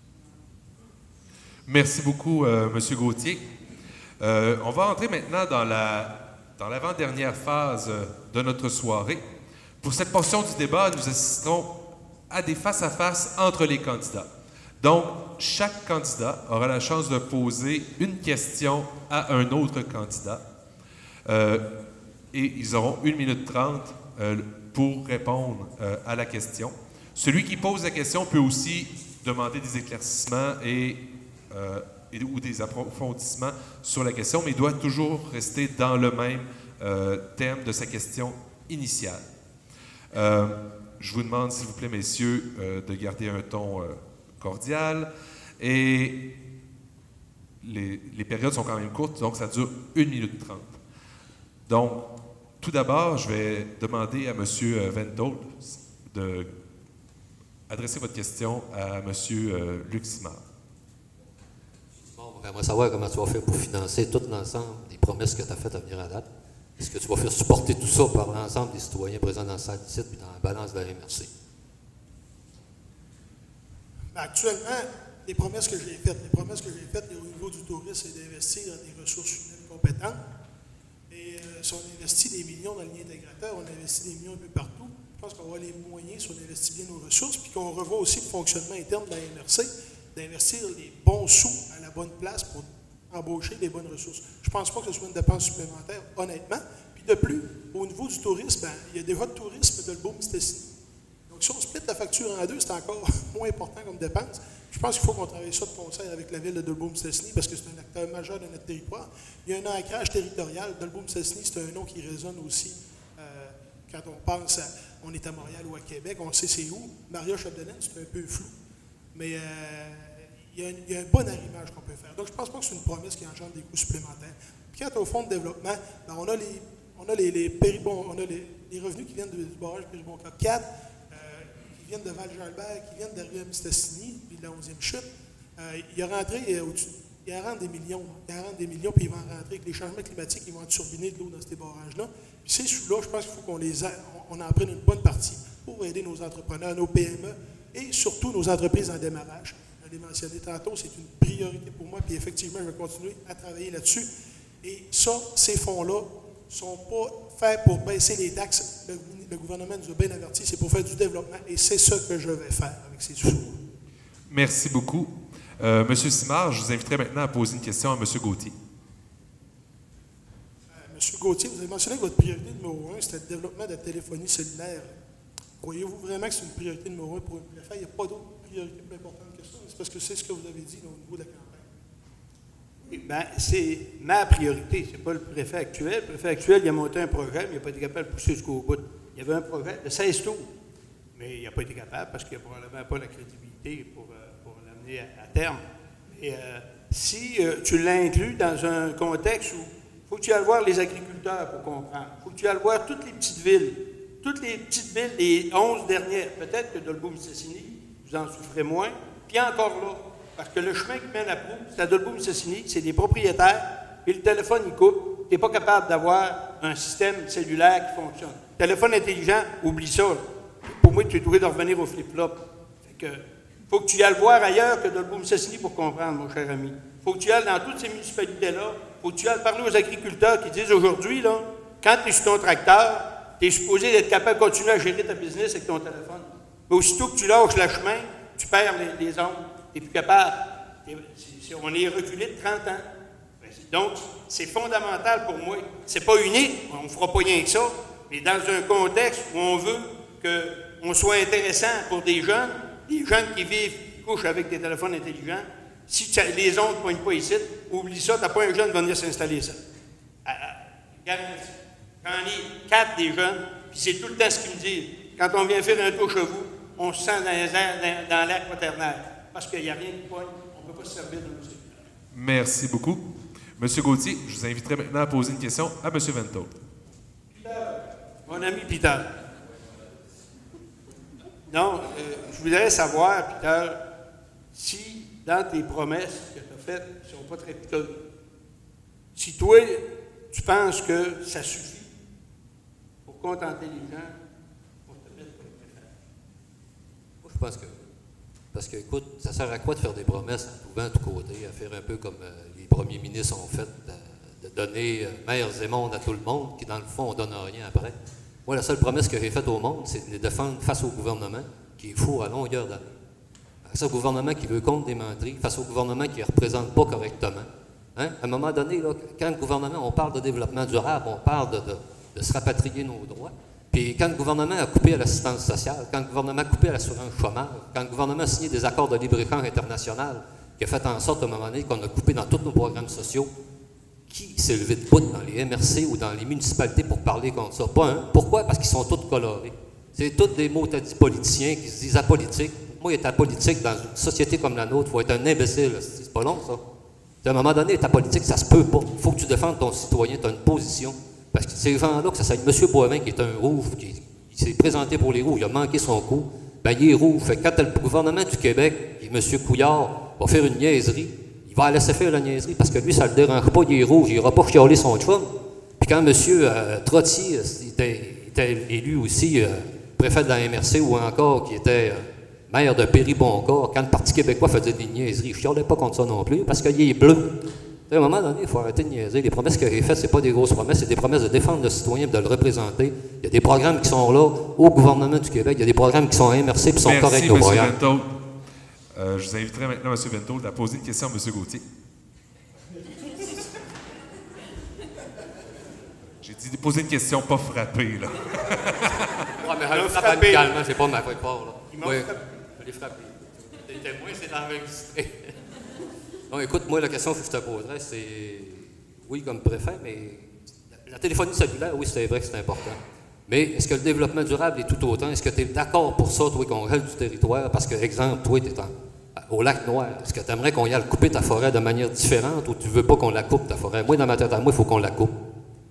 Merci beaucoup, euh, M. Gauthier. Euh, on va entrer maintenant dans la, dans l'avant-dernière phase de notre soirée. Pour cette portion du débat, nous assisterons à des face-à-face entre les candidats. Donc, chaque candidat aura la chance de poser une question à un autre candidat. Euh, et ils auront une minute trente euh, pour répondre euh, à la question. Celui qui pose la question peut aussi demander des éclaircissements et, euh, et, ou des approfondissements sur la question, mais il doit toujours rester dans le même euh, thème de sa question initiale. Euh, je vous demande, s'il vous plaît, messieurs, euh, de garder un ton euh, cordial. Et les, les périodes sont quand même courtes, donc ça dure une minute trente. Donc, tout d'abord, je vais demander à M. Ventold de adresser votre question à M. Euh, Luc Simard. Bon, j'aimerais savoir comment tu vas faire pour financer tout l'ensemble des promesses que tu as faites à venir à date. Est-ce que tu vas faire supporter tout ça par l'ensemble des citoyens présents dans la salle d'ici et dans la balance de la M R C? Actuellement, les promesses que j'ai faites, les promesses que j'ai faites au niveau du tourisme, c'est d'investir dans des ressources humaines compétentes. Et euh, si on investit des millions dans le lien intégrateur, on investit des millions un peu partout. Je pense qu'on va avoir les moyens, si on investit bien nos ressources, puis qu'on revoit aussi le fonctionnement interne de la M R C, d'investir les bons sous à la bonne place pour embaucher les bonnes ressources. Je ne pense pas que ce soit une dépense supplémentaire, honnêtement. Puis de plus, au niveau du tourisme, ben, il y a déjà de tourisme de Lebaume-Mistassini. Donc si on split la facture en deux, c'est encore moins important comme dépense. Je pense qu'il faut qu'on travaille ça de concert avec la ville de Lebaume-Mistassini parce que c'est un acteur majeur de notre territoire. Il y a un ancrage territorial. Lebaume-Mistassini, c'est un nom qui résonne aussi euh, quand on pense à, on est à Montréal ou à Québec, on sait c'est où. Maria-Chapdelaine, c'est un peu flou. Mais euh, il, y a un, il y a un bon arrimage qu'on peut faire. Donc je ne pense pas que c'est une promesse qui engendre des coûts supplémentaires. Puis quant au fonds de développement, ben, on a les, on a les, les, péribon, on a les, les revenus qui viennent du, du barrage Péribonca quatre, qui viennent de Val-Jalbert, qui viennent d'Arrière-Mistassini, puis de la onzième chute. Euh, il y a rentré euh, au-dessus, il y a rentré des millions, il y a rentré des millions, puis ils vont rentrer avec les changements climatiques, ils vont turbiner de l'eau dans ces barrages-là. Puis ces sous-là, je pense qu'il faut qu'on les a, on en prenne une bonne partie pour aider nos entrepreneurs, nos P M E et surtout nos entreprises en démarrage. Je l'ai mentionné tantôt, c'est une priorité pour moi, puis effectivement, je vais continuer à travailler là-dessus. Et ça, ces fonds-là ne sont pas faits pour baisser les taxes. Le, le gouvernement nous a bien avertis, c'est pour faire du développement, et c'est ça que je vais faire avec ces sous. Merci beaucoup. Euh, Monsieur Simard, je vous inviterai maintenant à poser une question à M. Gauthier. Euh, M. Gauthier, vous avez mentionné que votre priorité numéro un, c'était le développement de la téléphonie cellulaire. Croyez-vous vraiment que c'est une priorité numéro un pour un préfet? Il n'y a pas d'autre priorité plus importante que ça. C'est parce que c'est ce que vous avez dit là, au niveau de la campagne. Oui, ben, c'est ma priorité, ce n'est pas le préfet actuel. Le préfet actuel, il a monté un projet, mais il n'a pas été capable de pousser jusqu'au bout. Il y avait un projet de seize tours, mais il n'a pas été capable parce qu'il n'a probablement pas la crédibilité pour, euh, pour l'amener à, à terme. Et euh, si euh, tu l'as inclus dans un contexte où il faut que tu ailles voir les agriculteurs pour comprendre, il faut que tu ailles voir toutes les petites villes, toutes les petites villes, les onze dernières, peut-être que de Lebaume-Mistassini, vous en souffrez moins, puis encore là, parce que le chemin qui mène à Proulx, c'est à Lebaume-Mistassini, c'est des propriétaires, puis le téléphone, il coupe, tu n'es pas capable d'avoir un système cellulaire qui fonctionne. Téléphone intelligent, oublie ça. Pour moi, tu es doué de revenir au flip-flop. Fait que, faut que tu y ailles voir ailleurs que de Lebaume-Mistassini pour comprendre, mon cher ami. Faut que tu y ailles dans toutes ces municipalités-là. Faut que tu y ailles parler aux agriculteurs qui disent aujourd'hui, là, quand tu es sur ton tracteur, tu es supposé être capable de continuer à gérer ta business avec ton téléphone. Mais aussitôt que tu lâches le chemin, tu perds les, les ondes. Tu n'es plus capable. T'es, c'est, c'est, on est reculé de trente ans. Donc, c'est fondamental pour moi. C'est pas unique, on ne fera pas rien que ça, mais dans un contexte où on veut qu'on soit intéressant pour des jeunes, des jeunes qui vivent, qui couchent avec des téléphones intelligents, si tu, les ondes ne poignent pas ici, oublie ça, tu n'as pas un jeune qui va venir s'installer ça. À, à, garantie. J'en ai quatre des jeunes, puis c'est tout le temps ce qu'ils me disent. Quand on vient faire un tour chez vous, on se sent dans, dans, dans l'air quaternaire, parce qu'il n'y a rien qui poigne, on ne peut pas se servir de nos cellulaires. Merci beaucoup. Monsieur Gauthier, je vous inviterai maintenant à poser une question à M. Vento. Mon ami Peter. Non, euh, je voudrais savoir, Peter, si dans tes promesses que tu as faites, qui ne sont pas très coûteuses, si toi, tu penses que ça suffit pour contenter les gens, pour te mettre pour le préfet. Moi, je pense que. Parce que, écoute, ça sert à quoi de faire des promesses en tout vent, tout côté, à faire un peu comme euh, les premiers ministres ont fait, de, de donner euh, mers et monde à tout le monde, qui dans le fond, on ne donne rien après. Moi, la seule promesse que j'ai faite au monde, c'est de les défendre face au gouvernement, qui est fou à longueur d'année. Face au gouvernement qui veut contre des menteries, face au gouvernement qui ne représente pas correctement. Hein? À un moment donné, là, quand le gouvernement, on parle de développement durable, on parle de, de, de se rapatrier nos droits. Puis quand le gouvernement a coupé à l'assistance sociale, quand le gouvernement a coupé à l'assurance chômage, quand le gouvernement a signé des accords de libre-échange international, qui a fait en sorte à un moment donné qu'on a coupé dans tous nos programmes sociaux, qui s'est levé de bout dans les M R C ou dans les municipalités pour parler contre ça? Pas un. Pourquoi? Parce qu'ils sont tous colorés. C'est tous des mots politiciens qui se disent apolitiques. Moi, être apolitique dans une société comme la nôtre, il faut être un imbécile. C'est pas long, ça. À un moment donné, être apolitique, ça se peut pas. Il faut que tu défendes ton citoyen, tu as une position. Parce que ces gens-là, que ça soit M. Boivin qui est un rouge, qui, qui s'est présenté pour les rouges, il a manqué son coup, ben il est rouge. Fait que quand le gouvernement du Québec, et M. Couillard, va faire une niaiserie, il va laisser faire la niaiserie parce que lui, ça ne le dérange pas, il est rouge, il n'ira pas chialer son chum. Puis quand M. Euh, Trottier était, était élu aussi euh, préfet de la M R C ou encore qui était euh, maire de Périboncourt, quand le Parti québécois faisait des niaiseries, je ne chialais pas contre ça non plus parce qu'il est bleu. À un moment donné, il faut arrêter de niaiser. Les promesses que j'ai faites, ce n'est pas des grosses promesses, c'est des promesses de défendre le citoyen et de le représenter. Il y a des programmes qui sont là au gouvernement du Québec, il y a des programmes qui sont à M R C et qui sont corrects nos programmes. Merci, M. Vento. Euh, je vous inviterai maintenant, M. Vento, à poser une question à M. Gauthier. J'ai dit de poser une question, pas frapper, là. Ouais, mais elle frappe amicalement, c'est pas ma faute part, là. Oui, je l'ai frappé. Les témoins, c'est enregistré. Non, écoute, moi, la question que je te poserais, c'est, oui, comme préfet, mais la, la téléphonie cellulaire, oui, c'est vrai que c'est important. Mais est-ce que le développement durable est tout autant? Est-ce que tu es d'accord pour ça, toi, qu'on règle du territoire? Parce que, exemple, toi, tu es au lac Noir. Est-ce que tu aimerais qu'on y aille couper ta forêt de manière différente ou tu veux pas qu'on la coupe, ta forêt? Moi, dans ma tête à moi, il faut qu'on la coupe.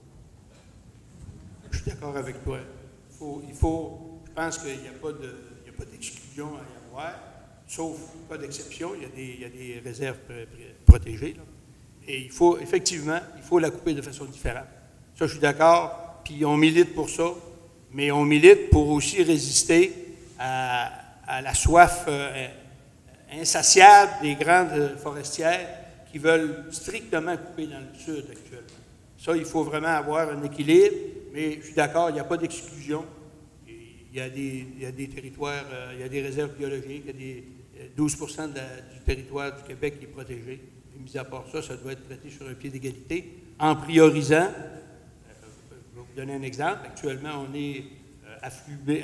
Je suis d'accord avec toi. Il faut, il faut, je pense qu'il n'y a pas de, il y a pas d'exclusion à y avoir. Sauf, pas d'exception, il y a des, il y a des réserves protégées. Là. Et il faut, effectivement, il faut la couper de façon différente. Ça, je suis d'accord, puis on milite pour ça, mais on milite pour aussi résister à, à la soif euh, insatiable des grandes forestières qui veulent strictement couper dans le sud actuellement. Ça, il faut vraiment avoir un équilibre, mais je suis d'accord, il n'y a pas d'exclusion. Il y a des, il y a des territoires, euh, il y a des réserves biologiques, il y a des douze pour cent de la, du territoire du Québec qui est protégé. Et mis à part ça, ça doit être traité sur un pied d'égalité en priorisant. Euh, je vais vous donner un exemple. Actuellement, on est euh, affublé,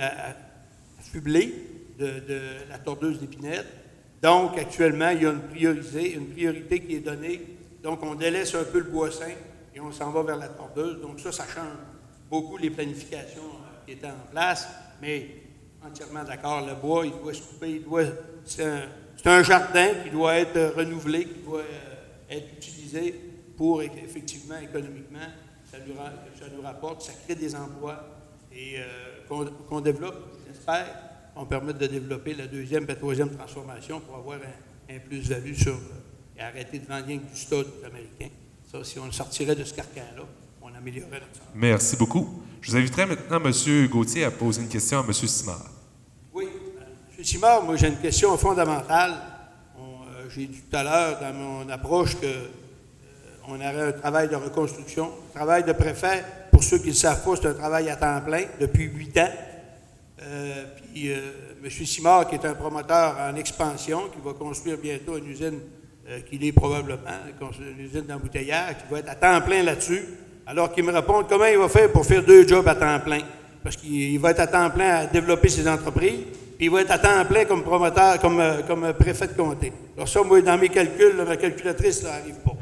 affublé de, de la tordeuse d'épinette. Donc, actuellement, il y a une, priorisée, une priorité qui est donnée. Donc, on délaisse un peu le boissin et on s'en va vers la tordeuse. Donc, ça, ça change beaucoup les planifications euh, qui étaient en place. Mais entièrement d'accord, le bois, il doit se couper, il doit, c'est, un, c'est un jardin qui doit être renouvelé, qui doit euh, être utilisé pour, effectivement, économiquement, ça nous, ça nous rapporte, ça crée des emplois et euh, qu'on, qu'on développe, j'espère, qu'on permette de développer la deuxième et la troisième transformation pour avoir un, un plus-value sur, euh, et arrêter de vendre rien que du stade américain. Ça, si on le sortirait de ce carcan-là, on améliorerait notre santé. Merci beaucoup. Je vous inviterai maintenant, M. Gauthier, à poser une question à M. Simard. Oui. M. Simard, moi, j'ai une question fondamentale. On, euh, j'ai dit tout à l'heure dans mon approche qu'on euh, aurait un travail de reconstruction. Le travail de préfet, pour ceux qui ne le savent pas, c'est un travail à temps plein depuis huit ans. Euh, puis, euh, M. Simard, qui est un promoteur en expansion, qui va construire bientôt une usine, euh, qui l'est probablement, une usine d'embouteillage, qui va être à temps plein là-dessus. Alors qu'il me répond comment il va faire pour faire deux jobs à temps plein. Parce qu'il va être à temps plein à développer ses entreprises, puis il va être à temps plein comme promoteur, comme, euh, comme préfet de comté. Alors ça, moi, dans mes calculs, là, ma calculatrice, ça n'arrive pas.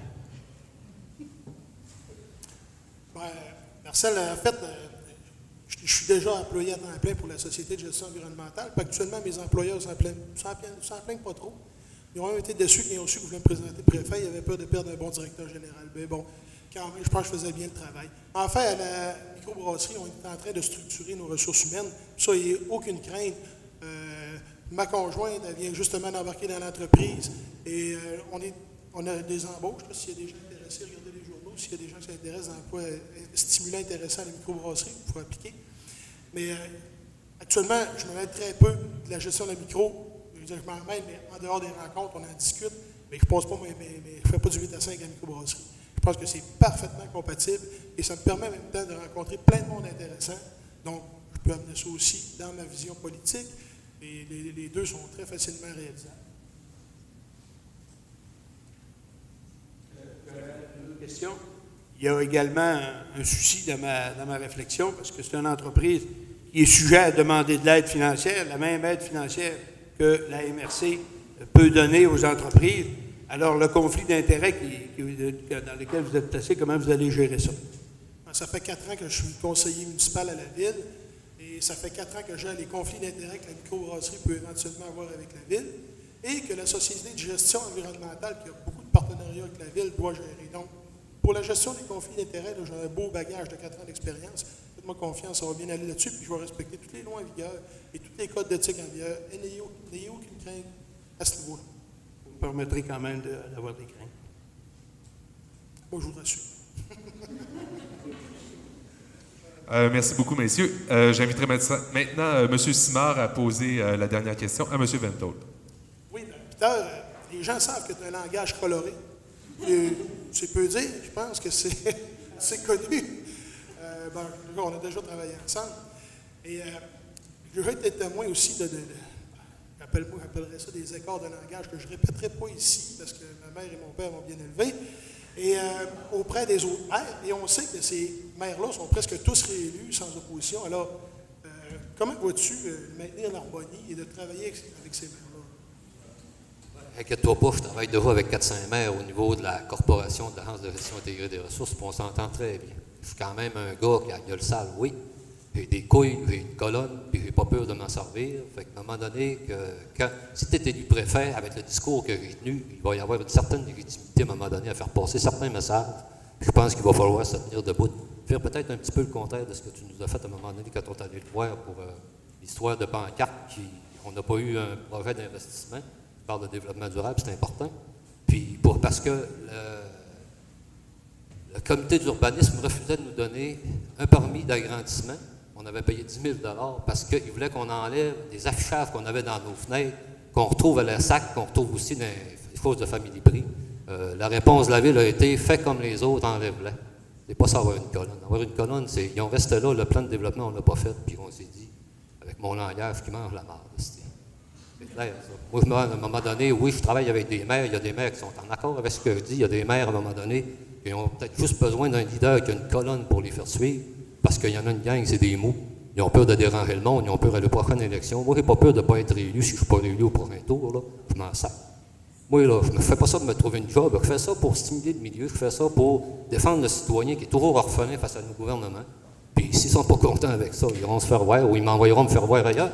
Ben, Marcel, en fait, euh, je, je suis déjà employé à temps plein pour la Société de gestion environnementale. Puis actuellement, mes employeurs ne s'en plaignent, s'en plaignent, s'en plaignent pas trop. Ils ont même été déçus quand ils ont su que je voulais me présenter le préfet. Ils avaient peur de perdre un bon directeur général. Mais bon, quand même, je pense que je faisais bien le travail. Enfin, à la microbrasserie, on est en train de structurer nos ressources humaines. Ça, il n'y a aucune crainte. Euh, ma conjointe, elle vient justement d'embarquer dans l'entreprise. Et euh, on, est, on a des embauches. S'il y a des gens intéressés, regardez les journaux. S'il y a des gens qui s'intéressent d'emplois stimulants intéressants à la microbrasserie, vous pouvez appliquer. Mais euh, actuellement, je me mêle très peu de la gestion de la micro. Je veux dire, je m'en mêle, mais en dehors des rencontres, on en discute. Mais je ne fais pas du huit à cinq à la microbrasserie. Je pense que c'est parfaitement compatible et ça me permet en même temps de rencontrer plein de monde intéressant. Donc, je peux amener ça aussi dans ma vision politique et les, les deux sont très facilement réalisables. Une autre question? Il y a également un, un souci dans ma, dans ma réflexion parce que c'est une entreprise qui est sujet à demander de l'aide financière, la même aide financière que la M R C peut donner aux entreprises. Alors, le conflit d'intérêts qui, qui, dans lequel vous êtes placé, comment vous allez gérer ça? Ça fait quatre ans que je suis conseiller municipal à la ville et ça fait quatre ans que j'ai les conflits d'intérêts que la microbrasserie peut éventuellement avoir avec la ville et que la société de gestion environnementale, qui a beaucoup de partenariats avec la ville, doit gérer. Donc, pour la gestion des conflits d'intérêts, j'ai un beau bagage de quatre ans d'expérience. Faites-moi confiance, ça va bien aller là-dessus, puis je vais respecter toutes les lois en vigueur et tous les codes d'éthique en vigueur. Et n'ayez aucune crainte à ce niveau-là. Vous me permettrez quand même d'avoir des craintes. Moi, je vous rassure. euh, merci beaucoup, messieurs. Euh, J'inviterai maintenant euh, M. Simard à poser euh, la dernière question à M. Ventol. Oui, bien, Peter, euh, les gens savent que tu as un langage coloré. C'est peu dire, je pense que c'est connu. Euh, ben, on a déjà travaillé ensemble. Et euh, je vais être témoin aussi de, de, de j'appellerais ça des écarts de langage que je ne répéterai pas ici, parce que ma mère et mon père m'ont bien élevé, et euh, auprès des autres maires. Et on sait que ces maires-là sont presque tous réélus sans opposition. Alors, euh, comment vois-tu euh, maintenir l'harmonie et de travailler avec, avec ces maires-là? Inquiète-toi pas, je travaille déjà avec quatre cinq maires au niveau de la Corporation de l'Agence de gestion intégrée des ressources, puis on s'entend très bien. Je suis quand même un gars qui a la gueule sale, oui. J'ai des couilles, j'ai une colonne, puis j'ai pas peur de m'en servir. Fait qu'à un moment donné, que, quand, si tu es élu préfet, avec le discours que j'ai tenu, il va y avoir une certaine légitimité à un moment donné à faire passer certains messages. Puis je pense qu'il va falloir se tenir debout. Faire peut-être un petit peu le contraire de ce que tu nous as fait à un moment donné quand on t'a allé le voir pour euh, l'histoire de pancarte, qui, on n'a pas eu un projet d'investissement. On parle de développement durable, c'est important. Puis pour, parce que le, le comité d'urbanisme refusait de nous donner un permis d'agrandissement. On avait payé dix mille dollars parce qu'ils voulaient qu'on enlève des affichages qu'on avait dans nos fenêtres, qu'on retrouve à la S A C, qu'on retrouve aussi dans les choses de famille prix. Euh, la réponse de la ville a été « fait comme les autres, enlève-la ». C'est pas ça avoir une colonne. Avoir une colonne, c'est ils ont resté là, le plan de développement, on ne l'a pas fait, puis on s'est dit, avec mon langage qui mange la marde. C'est clair, ça. Moi, je, à un moment donné, oui, je travaille avec des maires, il y a des maires qui sont en accord avec ce que je dis, il y a des maires, à un moment donné, qui ont peut-être juste besoin d'un leader qui a une colonne pour les faire suivre. Parce qu'il y en a une gang, c'est des mous. Ils ont peur de déranger le monde, ils ont peur à la prochaine élection. Moi, j'ai pas peur de ne pas être élu si je ne suis pas élu au prochain tour, là. Je m'en sers. Moi, là, je ne fais pas ça de me trouver une job. Je fais ça pour stimuler le milieu, je fais ça pour défendre le citoyen qui est toujours orphelin face à nos gouvernements. Puis s'ils ne sont pas contents avec ça, ils iront se faire voir ou ils m'envoieront me faire voir ailleurs.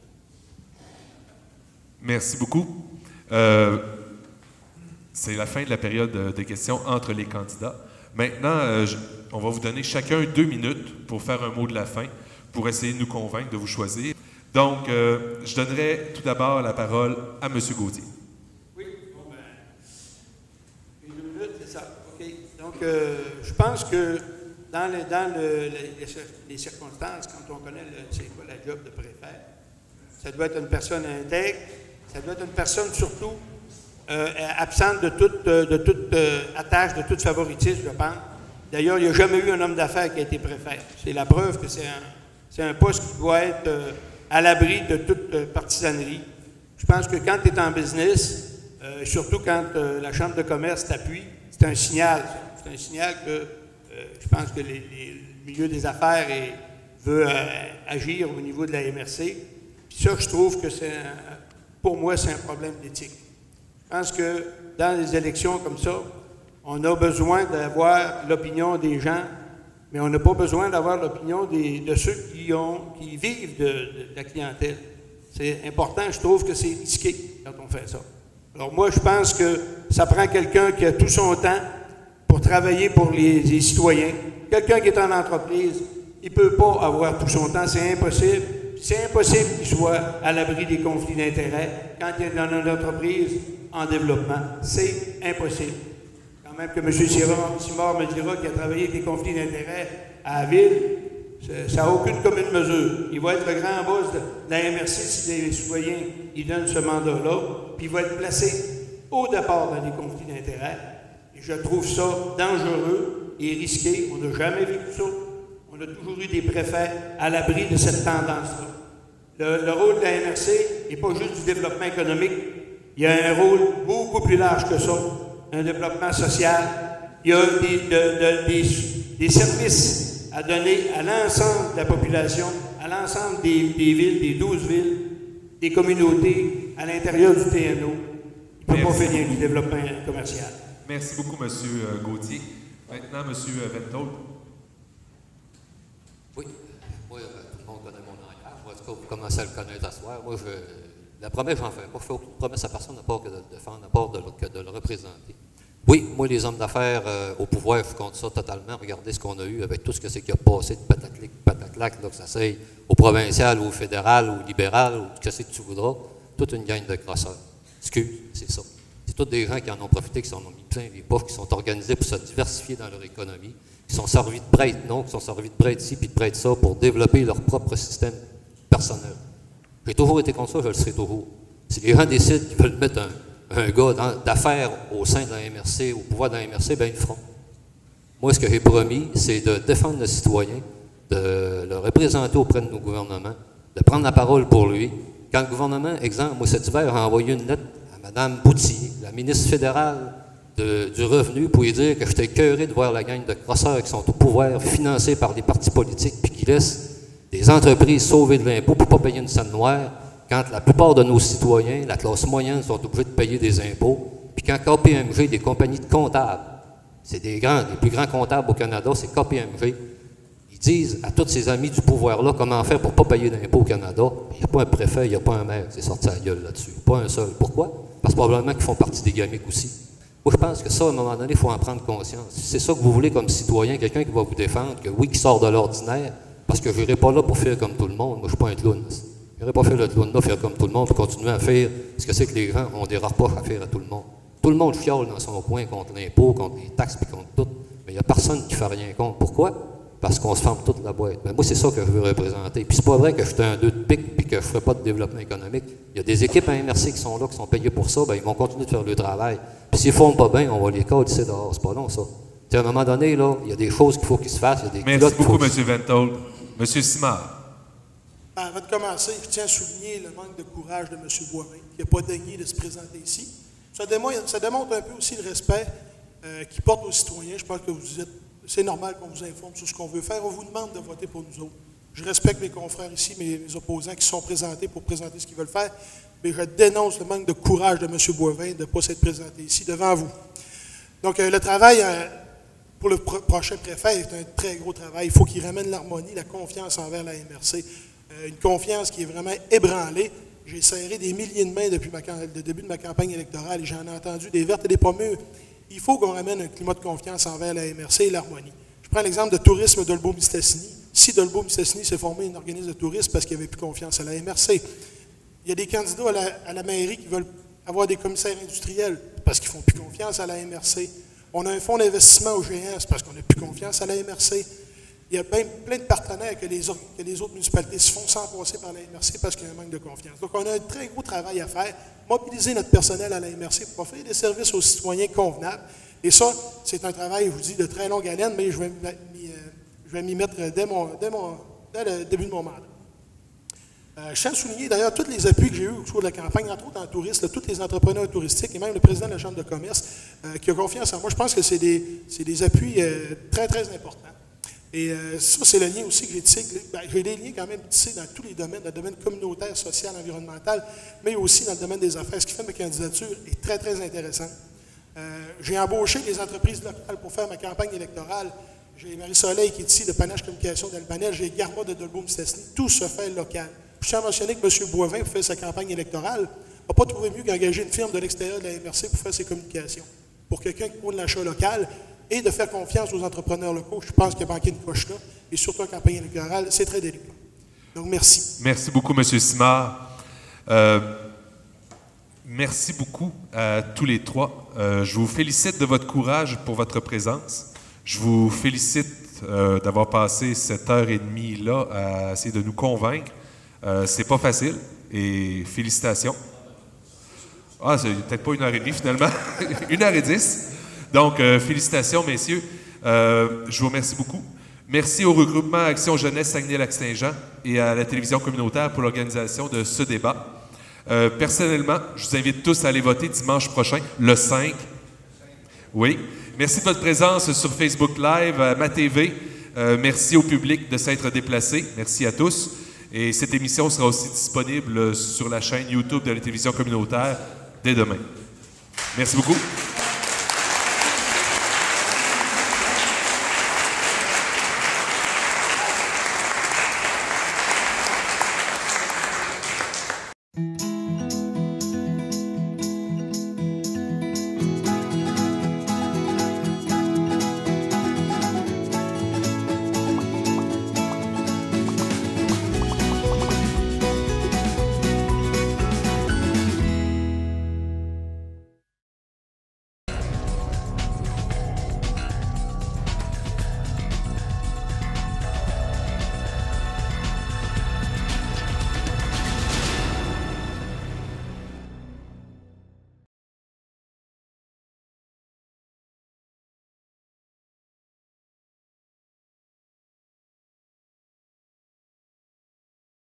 Merci beaucoup. Euh, c'est la fin de la période de questions entre les candidats. Maintenant, euh, je, on va vous donner chacun deux minutes pour faire un mot de la fin, pour essayer de nous convaincre de vous choisir. Donc, euh, je donnerai tout d'abord la parole à M. Gauthier. Oui, bon ben, une minute, c'est ça. OK. Donc, euh, je pense que dans, le, dans le, les, les circonstances, quand on connaît le, c'est quoi la job de préfet, ça doit être une personne intègre, ça doit être une personne surtout Euh, absente de toute, de toute euh, attache, de tout favoritisme, je pense. D'ailleurs, il n'y a jamais eu un homme d'affaires qui a été préfet. C'est la preuve que c'est un, un poste qui doit être euh, à l'abri de toute euh, partisanerie. Je pense que quand tu es en business, euh, surtout quand euh, la Chambre de commerce t'appuie, c'est un signal. C'est un signal que euh, je pense que les, les, le milieu des affaires est, veut euh, agir au niveau de la M R C. Puis ça, je trouve que c'est, pour moi, c'est un problème d'éthique. Je pense que dans les élections comme ça, on a besoin d'avoir l'opinion des gens, mais on n'a pas besoin d'avoir l'opinion de ceux qui, ont, qui vivent de, de, de la clientèle. C'est important, je trouve que c'est risqué quand on fait ça. Alors moi, je pense que ça prend quelqu'un qui a tout son temps pour travailler pour les, les citoyens. Quelqu'un qui est en entreprise, il ne peut pas avoir tout son temps, c'est impossible. C'est impossible qu'il soit à l'abri des conflits d'intérêts quand il est dans une entreprise en développement. C'est impossible. Quand même que M. Simard me dira qu'il a travaillé avec des conflits d'intérêts à la ville, ça n'a aucune commune mesure. Il va être le grand boss de la M R C si les citoyens ils donnent ce mandat-là, puis il va être placé au départ dans des conflits d'intérêts. Et je trouve ça dangereux et risqué. On n'a jamais vécu ça. On a toujours eu des préfets à l'abri de cette tendance-là. Le, le rôle de la M R C n'est pas juste du développement économique. Il y a un rôle beaucoup plus large que ça. Un développement social. Il y a des, de, de, des, des services à donner à l'ensemble de la population, à l'ensemble des, des villes, des douze villes, des communautés à l'intérieur du T N O. Il ne peut pas finir du développement commercial. Merci beaucoup, M. Gauthier. Maintenant, M. Ventholt. Oui, moi, tout le monde connaît mon langage. Moi, en tout cas, vous commencez à le connaître à soir. Moi, je, la promesse, j'en fais pas. Je fais aucune promesse à personne, à part que de le défendre, à part de, que de le représenter. Oui, moi, les hommes d'affaires euh, au pouvoir, je compte ça totalement. Regardez ce qu'on a eu avec tout ce que c'est qui a passé de pataclic, pataclac, là, que ça s'aille au provincial, ou au fédéral, ou au libéral, ou que c'est que tu voudras. Toute une gang de crosseurs. Excuse, c'est ça. C'est tous des gens qui en ont profité, qui s'en ont mis plein les poches, qui sont organisés pour se diversifier dans leur économie, qui sont servis de prêtres, non, qui sont servis de prêtres ci, puis de prêtres ça, pour développer leur propre système personnel. J'ai toujours été comme ça, je le serai toujours. Si les gens décident qu'ils veulent mettre un, un gars d'affaires au sein de la M R C, au pouvoir de la M R C, bien, ils le feront. Moi, ce que j'ai promis, c'est de défendre le citoyen, de le représenter auprès de nos gouvernements, de prendre la parole pour lui. Quand le gouvernement, exemple, moi, cet hiver, a envoyé une lettre à Mme Boutier, la ministre fédérale de, du Revenu, pour lui dire que j'étais écœuré de voir la gang de crosseurs qui sont au pouvoir, financés par des partis politiques, puis qui laissent des entreprises sauver de l'impôt pour ne pas payer une scène noire, quand la plupart de nos citoyens, la classe moyenne, sont obligés de payer des impôts, puis quand K P M G, des compagnies de comptables, c'est des grands, les plus grands comptables au Canada, c'est K P M G, ils disent à tous ces amis du pouvoir-là comment faire pour ne pas payer d'impôts au Canada. Il n'y a pas un préfet, il n'y a pas un maire qui s'est sorti à la gueule là-dessus. Pas un seul. Pourquoi? Parce que probablement qu'ils font partie des gamiques aussi. Moi, je pense que ça, à un moment donné, il faut en prendre conscience. Si c'est ça que vous voulez comme citoyen, quelqu'un qui va vous défendre, que oui, qui sort de l'ordinaire, parce que je n'irai pas là pour faire comme tout le monde. Moi, je ne suis pas un clown. Je n'irai pas faire le clown là, faire comme tout le monde, pour continuer à faire ce que c'est que les gens ont des rapports à faire à tout le monde. Tout le monde chiale dans son coin contre l'impôt, contre les taxes, puis contre tout. Mais il n'y a personne qui ne fait rien contre. Pourquoi? Parce qu'on se ferme toute la boîte. Mais moi, c'est ça que je veux représenter. Puis c'est pas vrai que je suis un deux de pique et que je ne ferai pas de développement économique. Il y a des équipes à M R C qui sont là, qui sont payées pour ça, bien, ils vont continuer de faire le travail. Puis s'ils ne font pas bien, on va les cadrer ici dehors. C'est pas long, ça. T'sais, à un moment donné, là, il y a des choses qu'il faut qu'ils se fassent. Il y a des Merci beaucoup, M. Ventholt. M. Simard. Ben, avant de commencer, je tiens à souligner le manque de courage de M. Boivin, qui n'a pas daigné de se présenter ici. Ça démontre, ça démontre un peu aussi le respect euh, qu'il porte aux citoyens. Je pense que vous êtes... C'est normal qu'on vous informe sur ce qu'on veut faire. On vous demande de voter pour nous autres. Je respecte mes confrères ici, mes, mes opposants qui sont présentés pour présenter ce qu'ils veulent faire, mais je dénonce le manque de courage de M. Boivin de ne pas s'être présenté ici devant vous. Donc, euh, le travail euh, pour le pro prochain préfet est un très gros travail. Il faut qu'il ramène l'harmonie, la confiance envers la M R C. Euh, une confiance qui est vraiment ébranlée. J'ai serré des milliers de mains depuis ma, le début de ma campagne électorale et j'en ai entendu des vertes et des pas mûres. Il faut qu'on ramène un climat de confiance envers la M R C et l'harmonie. Je prends l'exemple de tourisme d'Olbeau-Mistassini. Si d'Olbeau-Mistassini s'est formé un organisme de tourisme parce qu'il n'y avait plus confiance à la M R C, il y a des candidats à la, à la mairie qui veulent avoir des commissaires industriels parce qu'ils ne font plus confiance à la M R C. On a un fonds d'investissement au Géant, c'est parce qu'on n'a plus confiance à la M R C. Il y a même plein de partenaires que les, que les autres municipalités se font sans passer par la M R C parce qu'il y a un manque de confiance. Donc, on a un très gros travail à faire, mobiliser notre personnel à la M R C pour offrir des services aux citoyens convenables. Et ça, c'est un travail, je vous dis, de très longue haleine, mais je vais m'y mettre dès, mon, dès, mon, dès le début de mon mandat. Euh, je tiens à souligner d'ailleurs tous les appuis que j'ai eus au cours de la campagne, entre autres en tourisme, tous les entrepreneurs touristiques et même le président de la Chambre de commerce euh, qui a confiance en moi. Je pense que c'est des, des appuis euh, très, très importants. Et euh, ça, c'est le lien aussi que j'ai tissé. Ben, j'ai des liens quand même tissés dans tous les domaines, dans le domaine communautaire, social, environnemental, mais aussi dans le domaine des affaires. Ce qui fait que ma candidature est très, très intéressante. Euh, j'ai embauché des entreprises locales pour faire ma campagne électorale. J'ai Marie-Soleil qui est ici de Panache Communication d'Albanel, j'ai Garma de Dolbeau-Mistassini. Tout se fait local. Je tiens à mentionner que M. Boivin, pour faire sa campagne électorale, n'a pas trouvé mieux qu'engager une firme de l'extérieur de la M R C pour faire ses communications. Pour quelqu'un qui prône l'achat local et de faire confiance aux entrepreneurs locaux, je pense qu'il a manqué une coche là, et surtout en campagne électorale, c'est très délicat. Donc, merci. Merci beaucoup, M. Simard. Euh, merci beaucoup à tous les trois. Euh, je vous félicite de votre courage pour votre présence. Je vous félicite euh, d'avoir passé cette heure et demie-là à essayer de nous convaincre. Euh, c'est pas facile, et félicitations. Ah, c'est peut-être pas une heure et demie, finalement. Une heure et dix. Donc, euh, félicitations, messieurs. Euh, je vous remercie beaucoup. Merci au regroupement Action Jeunesse Saguenay-Lac-Saint-Jean et à la télévision communautaire pour l'organisation de ce débat. Euh, personnellement, je vous invite tous à aller voter dimanche prochain, le cinq. Oui. Merci de votre présence sur Facebook Live, à Ma T V. Euh, merci au public de s'être déplacé. Merci à tous. Et cette émission sera aussi disponible sur la chaîne YouTube de la télévision communautaire dès demain. Merci beaucoup.